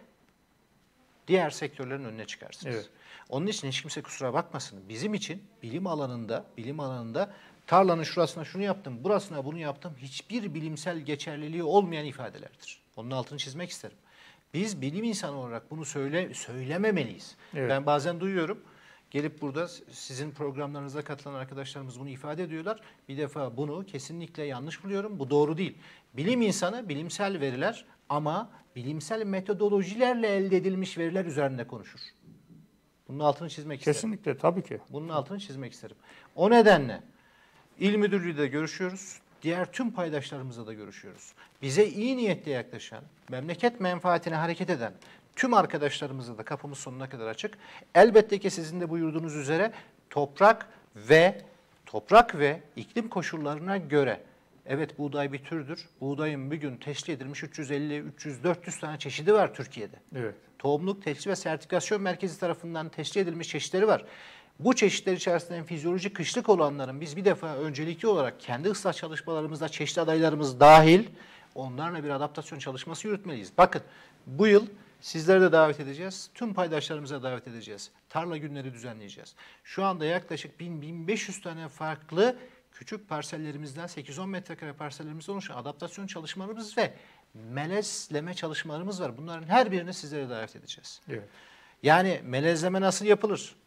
diğer sektörlerin önüne çıkarsınız. Evet. Onun için hiç kimse kusura bakmasın. Bizim için bilim alanında, bilim alanında tarlanın şurasına şunu yaptım, burasına bunu yaptım hiçbir bilimsel geçerliliği olmayan ifadelerdir. Onun altını çizmek isterim. Biz bilim insanı olarak bunu söyle söylememeliyiz. Evet. Ben bazen duyuyorum. Gelip burada sizin programlarınıza katılan arkadaşlarımız bunu ifade ediyorlar. Bir defa bunu kesinlikle yanlış buluyorum. Bu doğru değil. Bilim insanı bilimsel veriler ama bilimsel metodolojilerle elde edilmiş veriler üzerinde konuşur. Bunun altını çizmek isterim. Kesinlikle tabii ki. Bunun altını çizmek isterim. O nedenle İl Müdürlüğü'yle görüşüyoruz. Diğer tüm paydaşlarımızla da görüşüyoruz. Bize iyi niyetle yaklaşan, memleket menfaatine hareket eden tüm arkadaşlarımızla da kapımız sonuna kadar açık. Elbette ki sizin de buyurduğunuz üzere toprak ve toprak ve iklim koşullarına göre evet buğday bir türdür. Buğdayın bir gün tescil edilmiş üç yüz elli, üç yüz, dört yüz tane çeşidi var Türkiye'de. Evet. Tohumluk Tescil ve Sertifikasyon Merkezi tarafından tescil edilmiş çeşitleri var. Bu çeşitler içerisinde fizyolojik kışlık olanların biz bir defa öncelikli olarak kendi ıslah çalışmalarımızda çeşitli adaylarımız dahil onlarla bir adaptasyon çalışması yürütmeliyiz. Bakın bu yıl sizleri de davet edeceğiz. Tüm paydaşlarımıza davet edeceğiz. Tarla günleri düzenleyeceğiz. Şu anda yaklaşık bin bin beş yüz tane farklı küçük parsellerimizden sekiz on metrekare parsellerimizden oluşan adaptasyon çalışmalarımız ve melezleme çalışmalarımız var. Bunların her birini sizlere davet edeceğiz. Evet. Yani melezleme nasıl yapılır?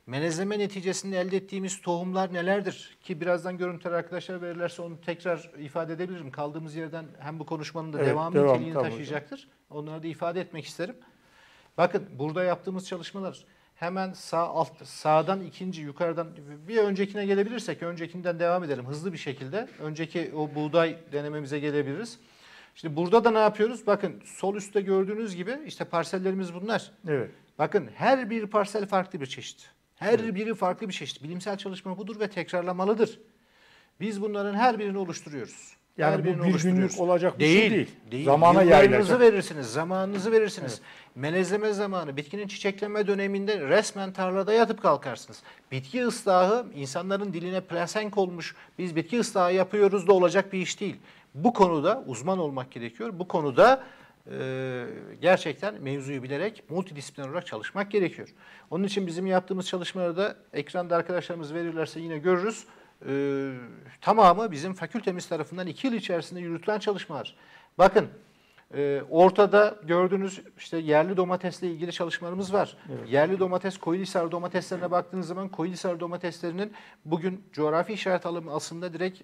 Melezleme neticesinde elde ettiğimiz tohumlar nelerdir? Ki birazdan görüntüler arkadaşlar verirlerse onu tekrar ifade edebilirim. Kaldığımız yerden hem bu konuşmanın da Evet, devamı devam, niteliğini tabii taşıyacaktır. Onları da ifade etmek isterim. Bakın burada yaptığımız çalışmalar hemen sağ alt, sağdan ikinci, yukarıdan bir öncekine gelebilirsek öncekinden devam edelim hızlı bir şekilde. Önceki o buğday denememize gelebiliriz. Şimdi burada da ne yapıyoruz? Bakın sol üstte gördüğünüz gibi işte parsellerimiz bunlar. Evet. Bakın her bir parsel farklı bir çeşit. Her biri farklı bir çeşit. Bilimsel çalışma budur ve tekrarlamalıdır. Biz bunların her birini oluşturuyoruz. Yani her bu birini bir oluşturuyoruz. günlük olacak bir değil, şey değil. değil. Zamana Yıllarınızı yayılacak. verirsiniz, zamanınızı verirsiniz. Melezleme zamanı, bitkinin çiçekleme döneminde resmen tarlada yatıp kalkarsınız. Bitki ıslahı insanların diline pelesenk olmuş, biz bitki ıslahı yapıyoruz da olacak bir iş değil. Bu konuda uzman olmak gerekiyor. Bu konuda e, gerçekten mevzuyu bilerek multidisipliner olarak çalışmak gerekiyor. Onun için bizim yaptığımız çalışmalarda ekranda arkadaşlarımız verirlerse yine görürüz. Ee, tamamı bizim fakültemiz tarafından iki yıl içerisinde yürütülen çalışmalar. Bakın e, ortada gördüğünüz işte yerli domatesle ilgili çalışmalarımız var. Evet. Yerli domates, Koyunhisar domateslerine baktığınız zaman Koyunhisar domateslerinin bugün coğrafi işaret alımı aslında direkt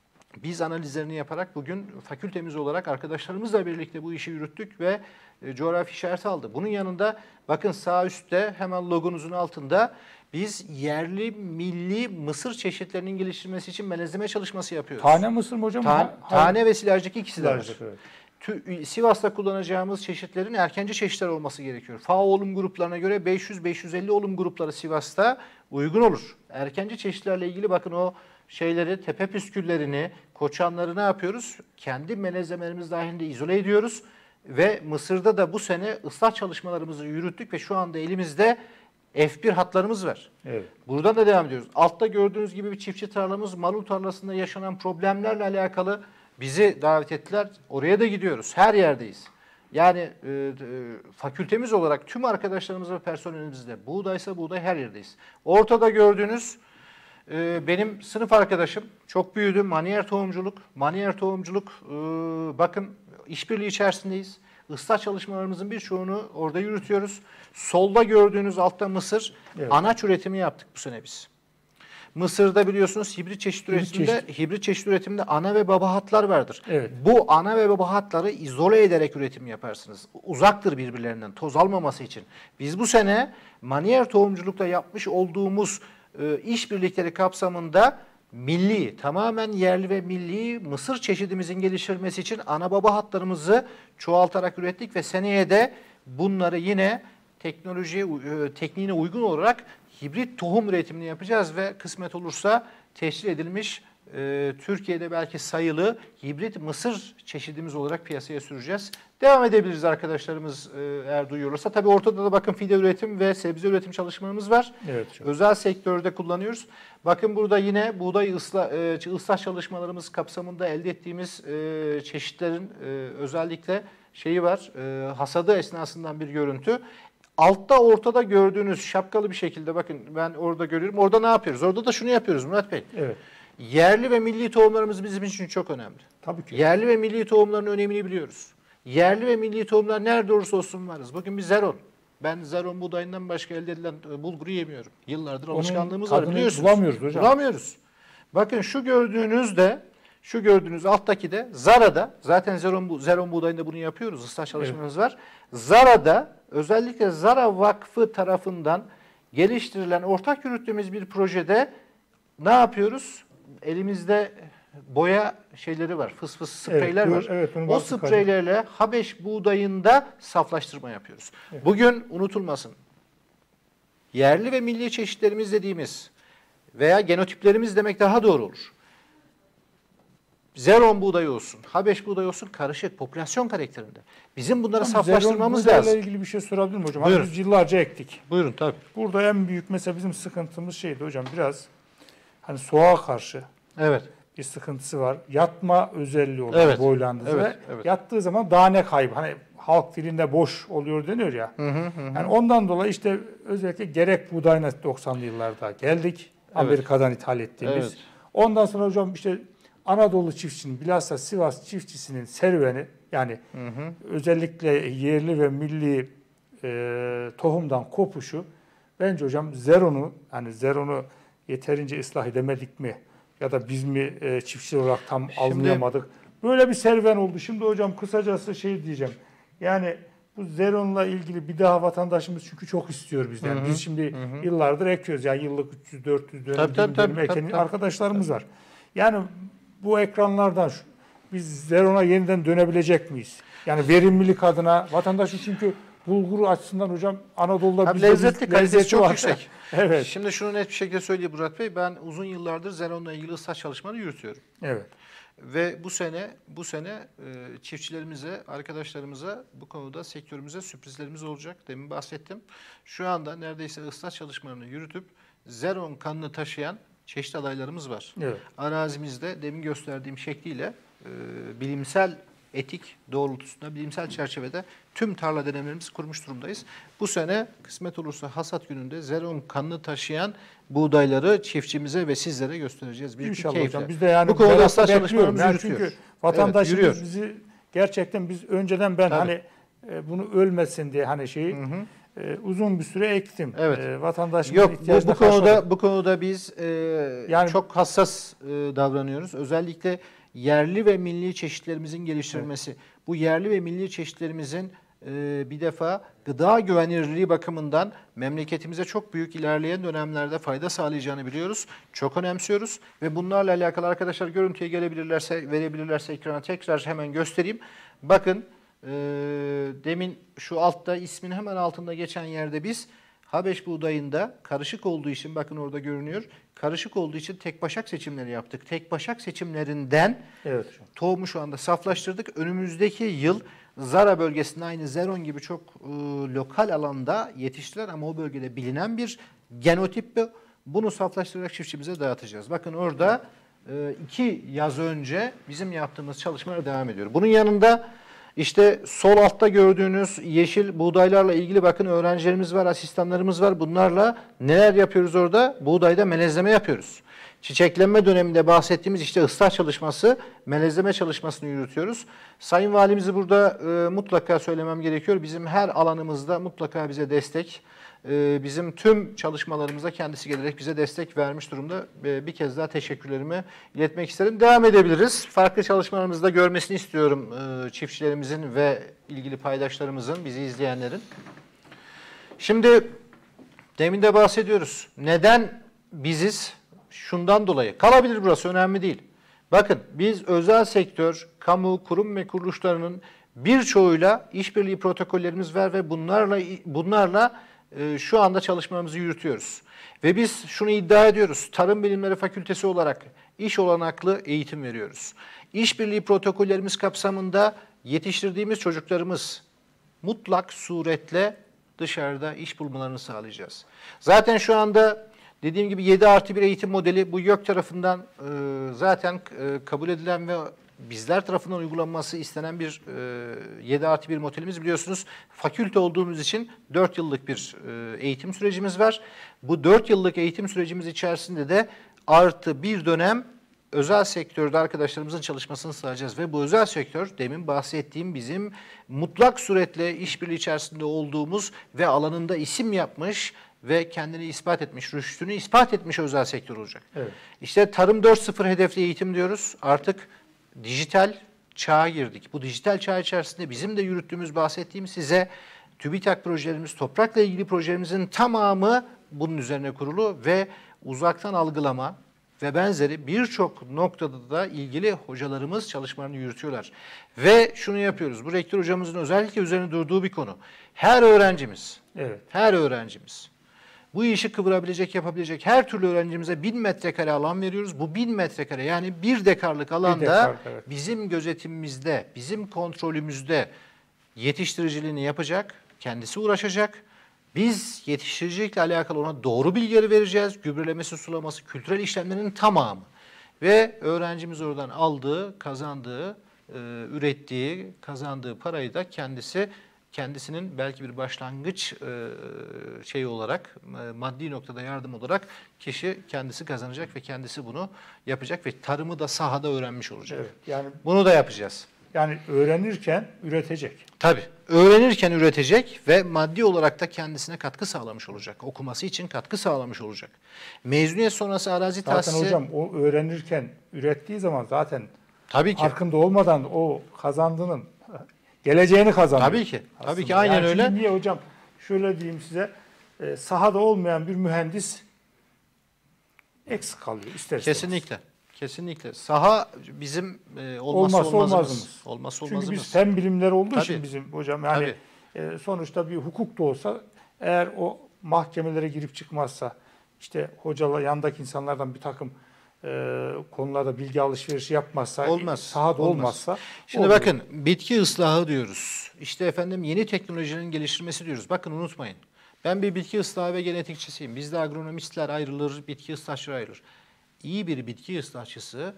biz analizlerini yaparak bugün fakültemiz olarak arkadaşlarımızla birlikte bu işi yürüttük ve e, coğrafi işareti aldı. Bunun yanında bakın sağ üstte hemen logonuzun altında biz yerli milli mısır çeşitlerinin geliştirilmesi için melezleme çalışması yapıyoruz. Tane mısır mı hocam? Ta- Ha, tane ve silajcık ikisi de var. silajcık, evet. Tü- Sivas'ta kullanacağımız çeşitlerin erkenci çeşitler olması gerekiyor. F A O olum gruplarına göre beş yüz beş yüz elli olum grupları Sivas'ta uygun olur. Erkenci çeşitlerle ilgili bakın o şeyleri, tepe püsküllerini, koçanları ne yapıyoruz? Kendi melezlemelerimiz dahilinde izole ediyoruz. Ve Mısır'da da bu sene ıslah çalışmalarımızı yürüttük ve şu anda elimizde F bir hatlarımız var. Evet. Buradan da devam ediyoruz. Altta gördüğünüz gibi bir çiftçi tarlamız, marul tarlasında yaşanan problemlerle alakalı bizi davet ettiler. Oraya da gidiyoruz. Her yerdeyiz. Yani e, e, fakültemiz olarak tüm arkadaşlarımız ve personelimizle buğdaysa buğday her yerdeyiz. Ortada gördüğünüz e, benim sınıf arkadaşım. Çok büyüdü. Maniyer tohumculuk. Maniyer tohumculuk e, bakın işbirliği içerisindeyiz. Islah çalışmalarımızın birçoğunu orada yürütüyoruz. Solda gördüğünüz altta mısır. Evet. Anaç üretimi yaptık bu sene biz. Mısır'da biliyorsunuz hibrit çeşit üretiminde çeşit. hibrit çeşit üretiminde ana ve baba hatlar vardır. Evet. Bu ana ve baba hatları izole ederek üretim yaparsınız. Uzaktır birbirlerinden toz almaması için. Biz bu sene maniyer tohumculukta yapmış olduğumuz e, işbirlikleri kapsamında milli, tamamen yerli ve milli mısır çeşidimizin geliştirilmesi için ana baba hatlarımızı çoğaltarak ürettik ve seneye de bunları yine teknolojiye, tekniğine uygun olarak hibrit tohum üretimini yapacağız ve kısmet olursa teşkil edilmiş e, Türkiye'de belki sayılı hibrit mısır çeşidimiz olarak piyasaya süreceğiz. Devam edebiliriz arkadaşlarımız e, eğer duyuyorlarsa. Tabii ortada da bakın fide üretim ve sebze üretim çalışmalarımız var. Evet, çok. Özel sektörde kullanıyoruz. Bakın burada yine buğday ıslah, e, ıslah çalışmalarımız kapsamında elde ettiğimiz e, çeşitlerin e, özellikle şeyi var. E, hasadı esnasından bir görüntü. Altta ortada gördüğünüz şapkalı bir şekilde bakın ben orada görüyorum. Orada ne yapıyoruz? Orada da şunu yapıyoruz Murat Bey. Evet. Yerli ve milli tohumlarımız bizim için çok önemli. Tabii ki. Yerli ve milli tohumların önemini biliyoruz. Yerli ve milli tohumlar nerede olursa olsun varız. Bugün bir Zeron. Ben Zeron buğdayından başka elde edilen bulguru yemiyorum. Yıllardır alışkanlığımız var biliyorsunuz. Bulamıyoruz hocam. Bulamıyoruz. Bakın şu gördüğünüzde, şu gördüğünüz alttaki de Zara'da, zaten Zeron, Zeron buğdayında bunu yapıyoruz. Islah çalışmamız evet. var. Zara'da özellikle Zara Vakfı tarafından geliştirilen, ortak yürüttüğümüz bir projede ne yapıyoruz? Elimizde boya şeyleri var, fıs fıs spreyler evet, var. Evet, o spreylerle Habeş buğdayında saflaştırma yapıyoruz. Evet. Bugün unutulmasın. Yerli ve milli çeşitlerimiz dediğimiz veya genotiplerimiz demek daha doğru olur. Zeron buğday olsun, Habeş buğday olsun karışık, popülasyon karakterinde. Bizim bunları tamam, saflaştırmamız lazım. Zeron ilgili bir şey sorabilir miyim hocam? Buyurun. Hani biz yıllarca ektik. Buyurun tabii. Burada en büyük mesela bizim sıkıntımız şeydi hocam biraz hani soğuğa karşı evet. bir sıkıntısı var. Yatma özelliği oluyor evet. boylandığı evet, ve evet. yattığı zaman tane kaybı. Hani halk dilinde boş oluyor deniyor ya. Hı hı hı. Yani ondan dolayı işte özellikle gerek buğdayına doksanlı yıllarda geldik. Evet. Amerika'dan ithal ettiğimiz. Evet. Ondan sonra hocam işte Anadolu çiftçinin bilhassa Sivas çiftçisinin serüveni yani hı hı. özellikle yerli ve milli e, tohumdan kopuşu Bence hocam Zeron'u hani Zeron'u yeterince ıslah edemedik mi? Ya da biz mi e, çiftçi olarak tam Şimdi, anlayamadık? Böyle bir serüven oldu. Şimdi hocam kısacası şey diyeceğim. Yani bu Zeron'la ilgili bir daha vatandaşımız çünkü çok istiyor bizden. Hı hı, Biz şimdi hı. yıllardır ekiyoruz. Yani yıllık üç yüz dört yüz dönüm, Tabii, tabii, bin tabii, dönüm eken tabii, tabii. arkadaşlarımız var. Yani bu ekranlardan şu, biz Zeron'a yeniden dönebilecek miyiz? Yani verimlilik adına vatandaşın çünkü bulgur açısından hocam Anadolu'da Tabii bizde lezzetli, bir kalitesi lezzeti çok var. yüksek. Evet. Şimdi şunu net bir şekilde söyleyeyim Murat Bey. Ben uzun yıllardır Zeron'la ilgili ıslah çalışmaları yürütüyorum. Evet. Ve bu sene bu sene e, çiftçilerimize, arkadaşlarımıza bu konuda sektörümüze sürprizlerimiz olacak. Demin bahsettim. Şu anda neredeyse ıslah çalışmalarını yürütüp Zeron kanını taşıyan çeşitli adaylarımız var. Evet. Arazimizde demin gösterdiğim şekliyle e, bilimsel etik doğrultusunda, bilimsel çerçevede tüm tarla denemelerimizi kurmuş durumdayız. Bu sene kısmet olursa hasat gününde Zeron kanını taşıyan buğdayları çiftçimize ve sizlere göstereceğiz. Büyük İnşallah bir keyifle. hocam. Biz de yani bu konuda merakla ıslah bekliyorum. çalışmalarımızı Yani yürütüyoruz. çünkü vatandaşımız Evet, yürüyor. bizi gerçekten biz önceden ben Tabii. hani e, bunu ölmesin diye hani şeyi Hı hı. e, uzun bir süre ektim. Evet. E, vatandaşımızın Yok bu, ihtiyacına bu konuda karşıladık. bu konuda biz e, Yani- çok hassas e, davranıyoruz. Özellikle yerli ve milli çeşitlerimizin geliştirilmesi. Bu yerli ve milli çeşitlerimizin e, bir defa gıda güvenilirliği bakımından memleketimize çok büyük ilerleyen dönemlerde fayda sağlayacağını biliyoruz. Çok önemsiyoruz ve bunlarla alakalı arkadaşlar görüntüye gelebilirlerse, verebilirlerse ekrana tekrar hemen göstereyim. Bakın e, demin şu altta ismin hemen altında geçen yerde biz Habeş buğdayında karışık olduğu için bakın orada görünüyor. Karışık olduğu için tek başak seçimleri yaptık. Tek başak seçimlerinden Evet hocam. tohumu şu anda saflaştırdık. Önümüzdeki yıl Zara bölgesinde aynı Zeron gibi çok e, lokal alanda yetiştiler ama o bölgede bilinen bir genotip bu. Bunu saflaştırarak çiftçimize dağıtacağız. Bakın orada e, iki yaz önce bizim yaptığımız çalışmalar devam ediyor. Bunun yanında işte sol altta gördüğünüz yeşil buğdaylarla ilgili bakın öğrencilerimiz var, asistanlarımız var. Bunlarla neler yapıyoruz orada? Buğdayda melezleme yapıyoruz. Çiçeklenme döneminde bahsettiğimiz işte ıslah çalışması, melezleme çalışmasını yürütüyoruz. Sayın Valimizi burada e, mutlaka söylemem gerekiyor. Bizim her alanımızda mutlaka bize destek, e, bizim tüm çalışmalarımıza kendisi gelerek bize destek vermiş durumda. E, bir kez daha teşekkürlerimi iletmek isterim. Devam edebiliriz. Farklı çalışmalarımızda görmesini istiyorum e, çiftçilerimizin ve ilgili paydaşlarımızın, bizi izleyenlerin. Şimdi demin de bahsediyoruz. Neden biziz? Şundan dolayı. Kalabilir burası, önemli değil. Bakın biz özel sektör, kamu, kurum ve kuruluşlarının birçoğuyla işbirliği protokollerimiz var ve bunlarla bunlarla e, şu anda çalışmalarımızı yürütüyoruz. Ve biz şunu iddia ediyoruz. Tarım Bilimleri Fakültesi olarak iş olanaklı eğitim veriyoruz. İşbirliği protokollerimiz kapsamında yetiştirdiğimiz çocuklarımız mutlak suretle dışarıda iş bulmalarını sağlayacağız. Zaten şu anda dediğim gibi yedi artı bir eğitim modeli bu YÖK tarafından e, zaten e, kabul edilen ve bizler tarafından uygulanması istenen bir e, yedi artı bir modelimiz biliyorsunuz. Fakülte olduğumuz için dört yıllık bir e, eğitim sürecimiz var. Bu dört yıllık eğitim sürecimiz içerisinde de artı bir dönem özel sektörde arkadaşlarımızın çalışmasını sağlayacağız. Ve bu özel sektör demin bahsettiğim bizim mutlak suretle işbirliği içerisinde olduğumuz ve alanında isim yapmış ve kendini ispat etmiş, rüştünü ispat etmiş özel sektör olacak. Evet. İşte Tarım dört nokta sıfır hedefli eğitim diyoruz. Artık dijital çağa girdik. Bu dijital çağ içerisinde bizim de yürüttüğümüz, bahsettiğim size TÜBİTAK projelerimiz, toprakla ilgili projelerimizin tamamı bunun üzerine kurulu ve uzaktan algılama ve benzeri birçok noktada da ilgili hocalarımız çalışmalarını yürütüyorlar. Ve şunu yapıyoruz, bu rektör hocamızın özellikle üzerine durduğu bir konu. Her öğrencimiz, Evet. her öğrencimiz bu işi kıvırabilecek, yapabilecek her türlü öğrencimize bin metrekare alan veriyoruz. Bu bin metrekare yani bir dekarlık alanda dekar, evet. bizim gözetimimizde, bizim kontrolümüzde yetiştiriciliğini yapacak, kendisi uğraşacak. Biz yetiştiricilikle alakalı ona doğru bilgileri vereceğiz. Gübrelemesi, sulaması, kültürel işlemlerin tamamı. Ve öğrencimiz oradan aldığı, kazandığı, e, ürettiği, kazandığı parayı da kendisi kendisinin belki bir başlangıç e, şey olarak, e, maddi noktada yardım olarak kişi kendisi kazanacak ve kendisi bunu yapacak ve tarımı da sahada öğrenmiş olacak. Evet. Yani Bunu da yapacağız. Yani öğrenirken üretecek. Tabii. Öğrenirken üretecek ve maddi olarak da kendisine katkı sağlamış olacak. Okuması için katkı sağlamış olacak. Mezuniyet sonrası arazi Zaten tahsisi... hocam o öğrenirken ürettiği zaman zaten Tabii ki. farkında olmadan o kazandığının geleceğini kazanıyor. Tabii ki. Aslında. Tabii ki aynen yani öyle. Niye hocam? Şöyle diyeyim size. E, sahada olmayan bir mühendis eksik kalıyor ister istemez. Kesinlikle. Kesinlikle. Saha bizim e, olmazsa Olmazsa olmazımız. olmazımız. Olmazsa Çünkü olmazımız. biz fen bilimleri olduğu Tabii. için bizim hocam yani e, sonuçta bir hukuk da olsa eğer o mahkemelere girip çıkmazsa işte hocalar yandaki insanlardan bir takım e, konularda bilgi alışverişi yapmazsa Olmaz. sahada Olmaz. olmazsa Şimdi olmuyor. bakın bitki ıslahı diyoruz. İşte efendim yeni teknolojilerin geliştirmesi diyoruz. Bakın unutmayın. Ben bir bitki ıslahı ve genetikçisiyim. Bizde agronomistler ayrılır, bitki ıslahçıları ayrılır. İyi bir bitki ıslahçısı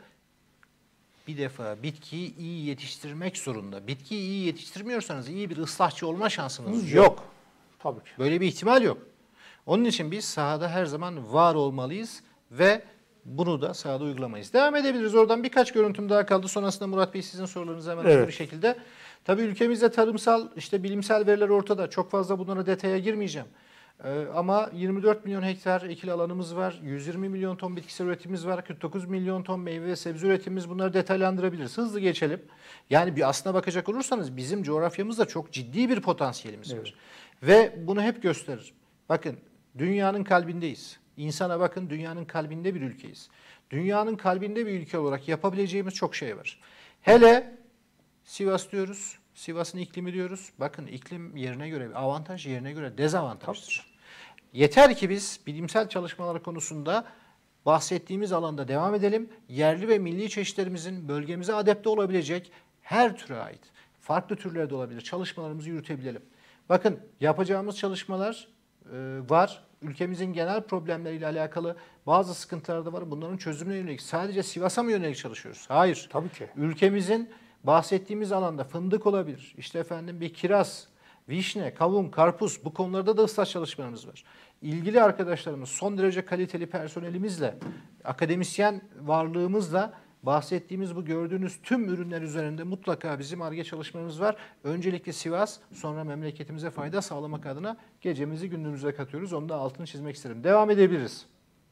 bir defa bitkiyi iyi yetiştirmek zorunda. Bitkiyi iyi yetiştirmiyorsanız iyi bir ıslahçı olma şansınız yok. yok. Tabii ki. Böyle bir ihtimal yok. Onun için biz sahada her zaman var olmalıyız ve bunu da sahada uygulamayız. Devam edebiliriz. Oradan birkaç görüntüm daha kaldı. Sonrasında Murat Bey sizin sorularınızı hemen hızlı Evet. bir şekilde. Tabii ülkemizde tarımsal, işte bilimsel veriler ortada. Çok fazla bunlara detaya girmeyeceğim. Ee, ama yirmi dört milyon hektar ekili alanımız var. yüz yirmi milyon ton bitkisel üretimimiz var. kırk dokuz milyon ton meyve ve sebze üretimimiz. Bunları detaylandırabiliriz. Hızlı geçelim. Yani bir aslına bakacak olursanız bizim coğrafyamızda çok ciddi bir potansiyelimiz Evet. var. Ve bunu hep gösterir. Bakın dünyanın kalbindeyiz. İnsana bakın dünyanın kalbinde bir ülkeyiz. Dünyanın kalbinde bir ülke olarak yapabileceğimiz çok şey var. Hele Sivas diyoruz. Sivas'ın iklimi diyoruz. Bakın iklim yerine göre avantaj, yerine göre dezavantajdır. Yeter ki biz bilimsel çalışmalar konusunda bahsettiğimiz alanda devam edelim. Yerli ve milli çeşitlerimizin bölgemize adapte olabilecek her türe ait, farklı türlerde olabilir çalışmalarımızı yürütebilelim. Bakın yapacağımız çalışmalar e, var. Ülkemizin genel problemleriyle alakalı bazı sıkıntılar da var. Bunların çözümüne yönelik sadece Sivas'a mı yönelik çalışıyoruz? Hayır. Tabii ki. Ülkemizin bahsettiğimiz alanda fındık olabilir. İşte efendim bir kiraz, vişne, kavun, karpuz bu konularda da ıslah çalışmalarımız var. İlgili arkadaşlarımız son derece kaliteli personelimizle, akademisyen varlığımızla bahsettiğimiz bu gördüğünüz tüm ürünler üzerinde mutlaka bizim Ar-Ge çalışmalarımız var. Öncelikle Sivas, sonra memleketimize fayda sağlamak adına gecemizi gündüzümüze katıyoruz. Onu da altını çizmek isterim. Devam edebiliriz.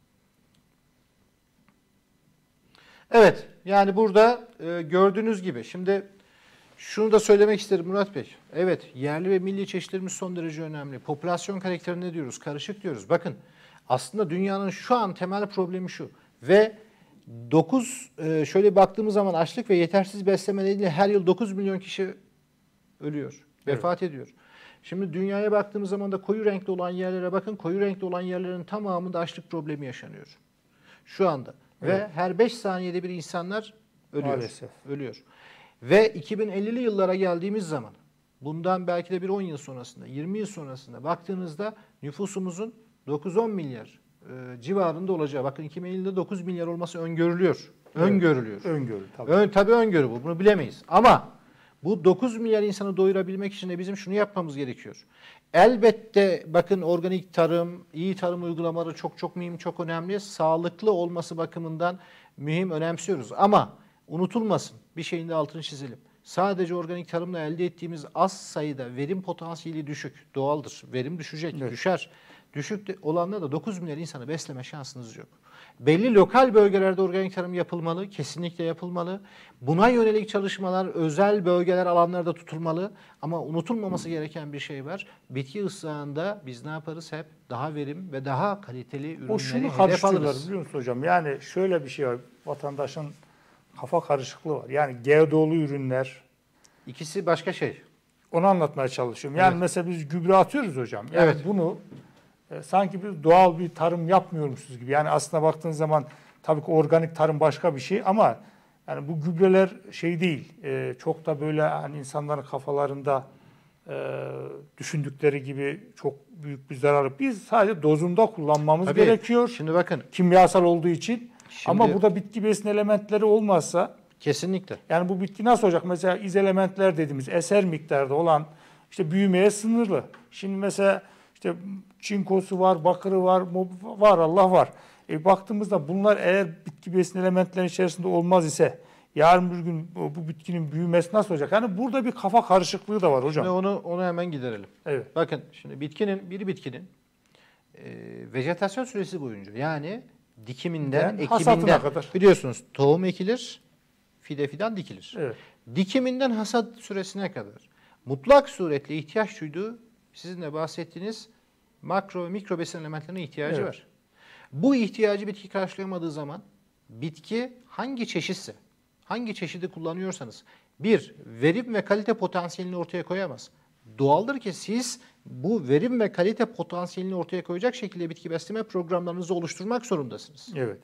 Evet, yani burada e, gördüğünüz gibi şimdi şunu da söylemek isterim Murat Bey. Evet, yerli ve milli çeşitlerimiz son derece önemli. Popülasyon karakteri ne diyoruz? Karışık diyoruz. Bakın aslında dünyanın şu an temel problemi şu. Ve dokuz e, şöyle baktığımız zaman açlık ve yetersiz beslenme nedeniyle her yıl dokuz milyon kişi ölüyor, vefat evet. ediyor. Şimdi dünyaya baktığımız zaman da koyu renkli olan yerlere bakın. Koyu renkli olan yerlerin tamamında açlık problemi yaşanıyor. Şu anda. Evet. Ve her beş saniyede bir insanlar ölüyor. Maalesef. Ölüyor. Ve iki bin ellili yıllara geldiğimiz zaman bundan belki de bir on yıl sonrasında, yirmi yıl sonrasında baktığınızda nüfusumuzun dokuz on milyar e, civarında olacağı. Bakın iki bin ellide dokuz milyar olması öngörülüyor. Öngörülüyor. Evet, öngörü tabii. Ön, tabii öngörü bu. Bunu bilemeyiz. Ama bu dokuz milyar insanı doyurabilmek için de bizim şunu yapmamız gerekiyor. Elbette bakın organik tarım, iyi tarım uygulamaları çok çok mühim, çok önemli. Sağlıklı olması bakımından mühim, önemsiyoruz. Ama unutulmasın, bir şeyin de altını çizelim. Sadece organik tarımla elde ettiğimiz az sayıda verim potansiyeli düşük. Doğaldır. Verim düşecek, evet. düşer. Düşük olanlar da dokuz milyar insanı besleme şansınız yok. Belli lokal bölgelerde organik tarım yapılmalı, kesinlikle yapılmalı. Buna yönelik çalışmalar özel bölgeler, alanlarda tutulmalı. Ama unutulmaması gereken bir şey var. Bitki ıslahında biz ne yaparız? Hep daha verim ve daha kaliteli ürünleri o şunu hedef alırız. biliyor musunuz hocam? Yani şöyle bir şey var. Vatandaşın kafa karışıklığı var. Yani G D O'lu ürünler. İkisi başka şey. Onu anlatmaya çalışıyorum. Yani evet. mesela biz gübre atıyoruz hocam. Yani evet. bunu e, sanki biz doğal bir tarım yapmıyormuşuz gibi. Yani aslında baktığınız zaman tabii ki organik tarım başka bir şey ama yani bu gübreler şey değil. E, çok da böyle hani insanların kafalarında e, düşündükleri gibi çok büyük bir zararı. Biz sadece dozunda kullanmamız tabii. gerekiyor. Şimdi bakın. Kimyasal olduğu için. Şimdi, ama burada bitki besin elementleri olmazsa kesinlikle. Yani bu bitki nasıl olacak? Mesela iz elementler dediğimiz eser miktarda olan işte büyümeye sınırlı. Şimdi mesela işte çinkosu var, bakırı var, var Allah var. E baktığımızda bunlar eğer bitki besin elementlerinin içerisinde olmaz ise yarın bir gün bu, bu bitkinin büyümesi nasıl olacak? Yani burada bir kafa karışıklığı da var hocam. Şimdi onu onu hemen giderelim. Evet. Bakın şimdi bitkinin bir bitkinin e, vejetasyon süresi boyunca yani dikiminden, Yani hasatına ekiminden kadar. biliyorsunuz tohum ekilir, fide fidan dikilir. Evet. Dikiminden hasat süresine kadar mutlak suretle ihtiyaç duyduğu sizin de bahsettiğiniz makro ve mikro besin elementlerine ihtiyacı Evet. var. Bu ihtiyacı bitki karşılayamadığı zaman bitki hangi çeşitse, hangi çeşidi kullanıyorsanız bir, verim ve kalite potansiyelini ortaya koyamaz. Doğaldır ki siz bu verim ve kalite potansiyelini ortaya koyacak şekilde bitki besleme programlarınızı oluşturmak zorundasınız. Evet.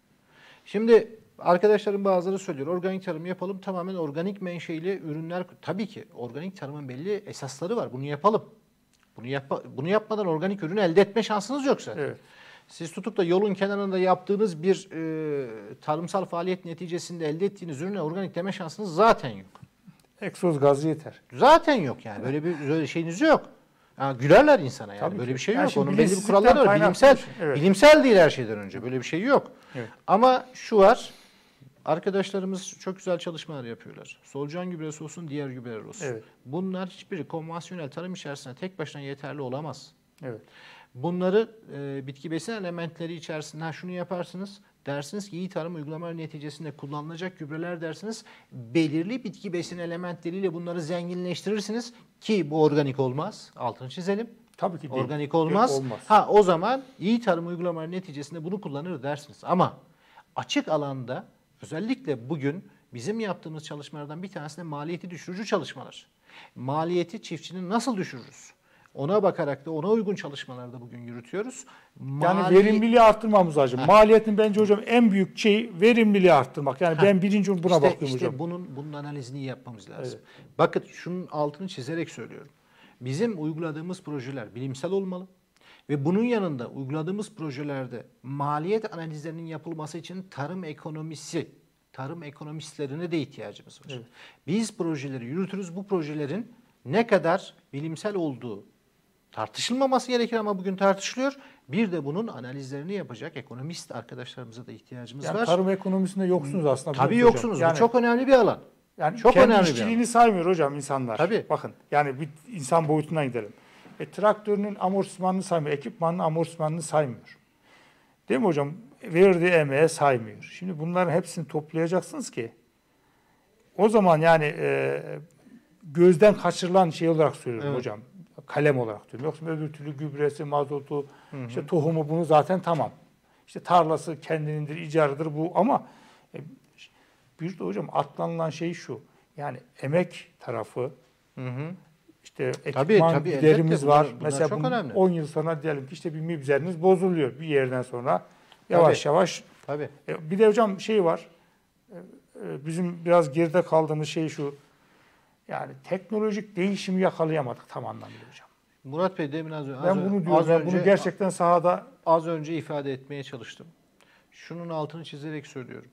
Şimdi arkadaşlarım bazıları söylüyor organik tarım yapalım, tamamen organik menşeili ürünler. Tabii ki organik tarımın belli esasları var. Bunu yapalım. Bunu yap bunu yapmadan organik ürün elde etme şansınız yok zaten. Evet. Siz tutup da yolun kenarında yaptığınız bir e, tarımsal faaliyet neticesinde elde ettiğiniz ürüne organik deme şansınız zaten yok. Egzoz gazı yeter. Zaten yok yani. Böyle bir böyle şeyiniz yok. Yani gülerler insana yani. Tabii Böyle ki. bir şey Yani yok. şimdi Onun belli bir bilinçsizlikten kuralları var. kaynaklı Bilimsel, bir şey. Evet. bilimsel değil her şeyden önce. Böyle bir şey yok. Evet. Ama şu var. Arkadaşlarımız çok güzel çalışmalar yapıyorlar. Solucan gübresi olsun, diğer gübreler olsun. Evet. Bunlar hiçbiri konvansiyonel tarım içerisinde tek başına yeterli olamaz. Evet. Bunları e, bitki besin elementleri içerisinde ha şunu yaparsınız. Dersiniz ki iyi tarım uygulamaları neticesinde kullanılacak gübreler dersiniz. Belirli bitki besin elementleriyle bunları zenginleştirirsiniz ki bu organik olmaz. Altını çizelim. Tabii ki değil. Organik olmaz. Yok, olmaz. Ha o zaman iyi tarım uygulamaları neticesinde bunu kullanır dersiniz. Ama açık alanda özellikle bugün bizim yaptığımız çalışmalardan bir tanesi de maliyeti düşürücü çalışmalar. Maliyeti çiftçinin nasıl düşürürüz? Ona bakarak da ona uygun çalışmalarda bugün yürütüyoruz. Yani Mali- verimliliği arttırmamız lazım. Maliyetin bence hocam en büyük şeyi verimliliği arttırmak. Yani Ha. ben birinci buna İşte, bakıyorum işte hocam. bunun bunun analizini yapmamız lazım. Evet. Bakın şunun altını çizerek söylüyorum. Bizim uyguladığımız projeler bilimsel olmalı ve bunun yanında uyguladığımız projelerde maliyet analizlerinin yapılması için tarım ekonomisi, tarım ekonomistlerine de ihtiyacımız var. Evet. Biz projeleri yürütürüz. Bu projelerin ne kadar bilimsel olduğu tartışılmaması gerekir ama bugün tartışılıyor. Bir de bunun analizlerini yapacak ekonomist arkadaşlarımıza da ihtiyacımız Yani var. tarım ekonomisinde yoksunuz aslında. Tabii biliyorsunuz yoksunuz. hocam. Bu çok önemli bir alan. Yani Çok kendi önemli bir işçiliğini saymıyor hocam insanlar. Tabii. Bakın yani bir insan boyutuna gidelim. E, traktörünün amortismanını saymıyor, ekipmanın amortismanını saymıyor. Değil mi hocam? Verdiği emeğe saymıyor. Şimdi bunların hepsini toplayacaksınız ki o zaman yani e, gözden kaçırılan şey olarak söylüyorum Evet. hocam. Kalem olarak diyorum. Yoksa öbür türlü gübresi, mazotu, hı hı. işte tohumu bunu zaten tamam. İşte tarlası kendinindir, icarıdır bu ama e, bir de hocam atlanılan şey şu. Yani emek tarafı, Hı hı. işte ekipman Tabii, tabii, giderimiz elbette. var. Bunlar- bunlar Mesela çok bunun önemli. on yıl sonra diyelim ki işte bir mibzeriniz bozuluyor bir yerden sonra. Yavaş Tabii. yavaş. Tabii. E, bir de hocam şey var. E, e, bizim biraz geride kaldığımız şey şu. Yani teknolojik değişimi yakalayamadık tam anlamıyla hocam. Murat Bey demin az, az, Ben bunu diyorum. az Ben önce bunu gerçekten sahada az önce ifade etmeye çalıştım. Şunun altını çizerek söylüyorum.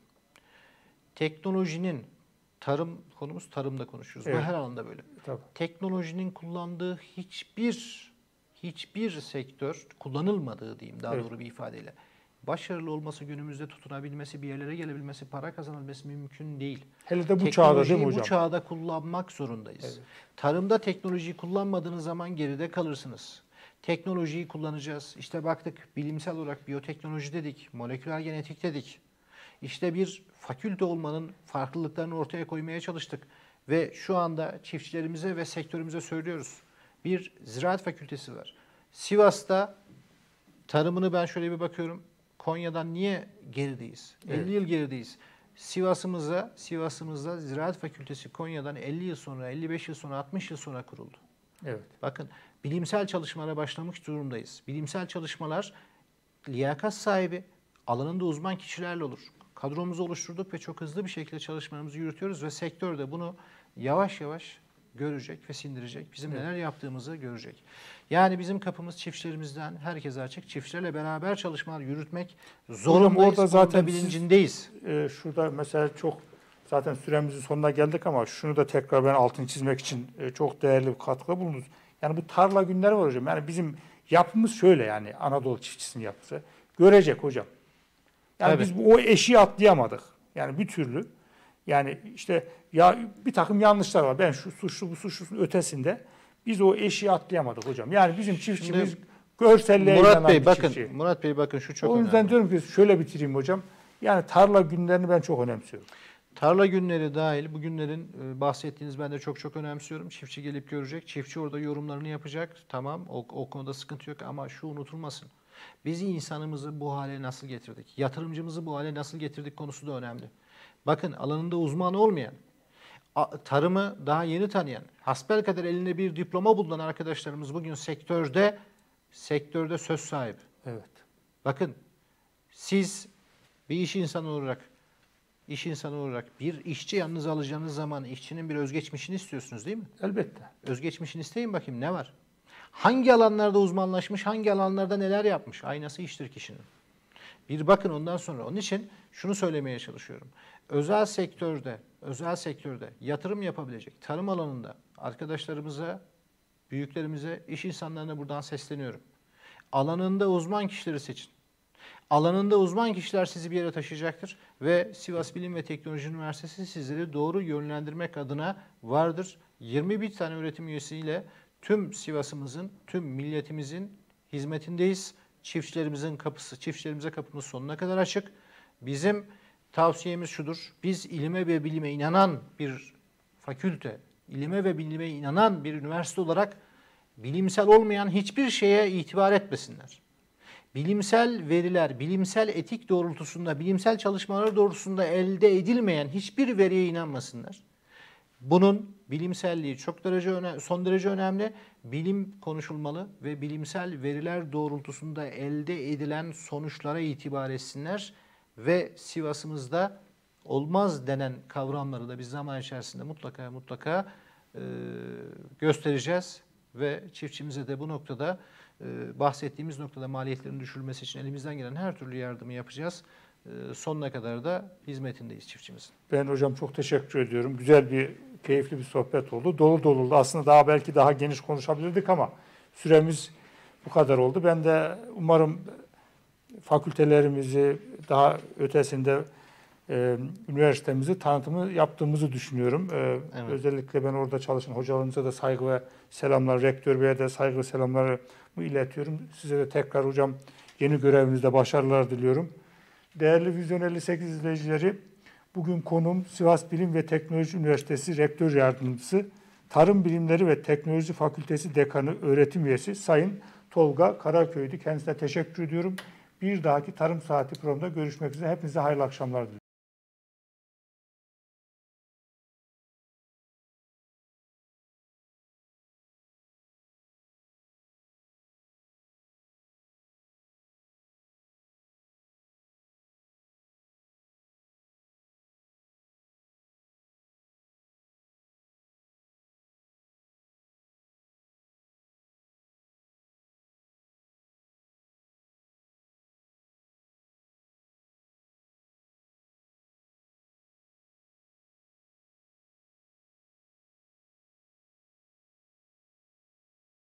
Teknolojinin tarım konumuz tarımda konuşuyoruz. Evet. Bu her alanda böyle. tabii. Teknolojinin kullandığı hiçbir hiçbir sektör kullanılmadığı diyeyim daha Evet. doğru bir ifadeyle. Başarılı olması, günümüzde tutunabilmesi, bir yerlere gelebilmesi, para kazanabilmesi mümkün değil. Hele de bu çağda değil mi Teknolojiyi hocam? bu çağda kullanmak zorundayız. Evet. Tarımda teknolojiyi kullanmadığınız zaman geride kalırsınız. Teknolojiyi kullanacağız. İşte baktık bilimsel olarak biyoteknoloji dedik, moleküler genetik dedik. İşte bir fakülte olmanın farklılıklarını ortaya koymaya çalıştık. Ve şu anda çiftçilerimize ve sektörümüze söylüyoruz. Bir ziraat fakültesi var. Sivas'ta tarımını ben şöyle bir bakıyorum. Konya'dan niye gerideyiz? Evet. elli yıl gerideyiz. Sivas'ımıza, Sivas'ımızda Ziraat Fakültesi Konya'dan elli yıl sonra, elli beş yıl sonra, altmış yıl sonra kuruldu. Evet. Bakın bilimsel çalışmalara başlamış durumdayız. Bilimsel çalışmalar liyakat sahibi, alanında uzman kişilerle olur. Kadromuzu oluşturduk ve çok hızlı bir şekilde çalışmalarımızı yürütüyoruz ve sektör de bunu yavaş yavaş görecek ve sindirecek. Bizim Evet. neler yaptığımızı görecek. Yani bizim kapımız çiftçilerimizden herkese açık. Çiftçilerle beraber çalışmalar yürütmek zorundayız. orada Bunun zaten da bilincindeyiz. Ee, şurada mesela çok zaten süremizin sonuna geldik ama şunu da tekrar ben altını çizmek için e, çok değerli bir katkıda bulundunuz. Yani bu tarla günleri var hocam. Yani bizim yapımız şöyle yani Anadolu çiftçisinin yapısı. Görecek hocam. Yani Tabii. biz bu, o eşiği atlayamadık. Yani bir türlü. Yani işte ya bir takım yanlışlar var. Ben şu suçlu bu suçlusun ötesinde biz o eşiği atlayamadık hocam. Yani bizim çiftçimiz Şimdi görselliğe Murat inanan Bey bir bakın, çiftçi. Murat Bey bakın şu çok O yüzden önemli. diyorum ki şöyle bitireyim hocam. Yani tarla günlerini ben çok önemsiyorum. Tarla günleri dahil bu günlerin e, bahsettiğiniz ben de çok çok önemsiyorum. Çiftçi gelip görecek. Çiftçi orada yorumlarını yapacak. Tamam o, o konuda sıkıntı yok ama şu unutulmasın. Biz insanımızı bu hale nasıl getirdik? Yatırımcımızı bu hale nasıl getirdik konusu da önemli. Bakın alanında uzman olmayan, a- tarımı daha yeni tanıyan, hasbelkader elinde bir diploma bulunan arkadaşlarımız bugün sektörde sektörde söz sahibi. Evet. Bakın siz bir iş insanı olarak İş insanı olarak bir işçi yanınıza alacağınız zaman işçinin bir özgeçmişini istiyorsunuz değil mi? Elbette. Özgeçmişini isteyin bakayım ne var? Hangi alanlarda uzmanlaşmış, hangi alanlarda neler yapmış? Aynası iştir kişinin. Bir bakın ondan sonra. Onun için şunu söylemeye çalışıyorum. Özel sektörde, özel sektörde yatırım yapabilecek tarım alanında arkadaşlarımıza, büyüklerimize, iş insanlarına buradan sesleniyorum. Alanında uzman kişileri seçin. Alanında uzman kişiler sizi bir yere taşıyacaktır ve Sivas Bilim ve Teknoloji Üniversitesi sizleri doğru yönlendirmek adına vardır. yirmi bir tane öğretim üyesiyle tüm Sivas'ımızın, tüm milletimizin hizmetindeyiz. Çiftçilerimizin kapısı, çiftçilerimize kapımız sonuna kadar açık. Bizim tavsiyemiz şudur. Biz ilime ve bilime inanan bir fakülte, ilime ve bilime inanan bir üniversite olarak bilimsel olmayan hiçbir şeye itibar etmesinler. Bilimsel veriler, bilimsel etik doğrultusunda, bilimsel çalışmalar doğrultusunda elde edilmeyen hiçbir veriye inanmasınlar. Bunun bilimselliği çok derece önemli, son derece önemli. Bilim konuşulmalı ve bilimsel veriler doğrultusunda elde edilen sonuçlara itibar etsinler ve Sivas'ımızda olmaz denen kavramları da biz zaman içerisinde mutlaka mutlaka e, göstereceğiz ve çiftçimize de bu noktada e, bahsettiğimiz noktada maliyetlerin düşürülmesi için elimizden gelen her türlü yardımı yapacağız. E, sonuna kadar da hizmetindeyiz çiftçimizin. Ben hocam çok teşekkür ediyorum. Güzel bir, keyifli bir sohbet oldu. Dolu dolu oldu. Aslında daha belki daha geniş konuşabilirdik ama süremiz bu kadar oldu. Ben de umarım fakültelerimizi daha ötesinde e, üniversitemizi tanıtımı yaptığımızı düşünüyorum. E, Evet. Özellikle ben orada çalışan hocalarımıza da saygı ve selamlar, rektör beye de saygı ve selamlarımı iletiyorum. Size de tekrar hocam yeni görevinizde başarılar diliyorum. Değerli Vizyon elli sekiz izleyicileri, bugün konuğum Sivas Bilim ve Teknoloji Üniversitesi Rektör Yardımcısı, Tarım Bilimleri ve Teknoloji Fakültesi Dekanı Öğretim Üyesi Sayın Tolga Karaköy'dü. Kendisine teşekkür ediyorum. Bir dahaki Tarım Saati programında görüşmek üzere. Hepinize hayırlı akşamlar diliyorum.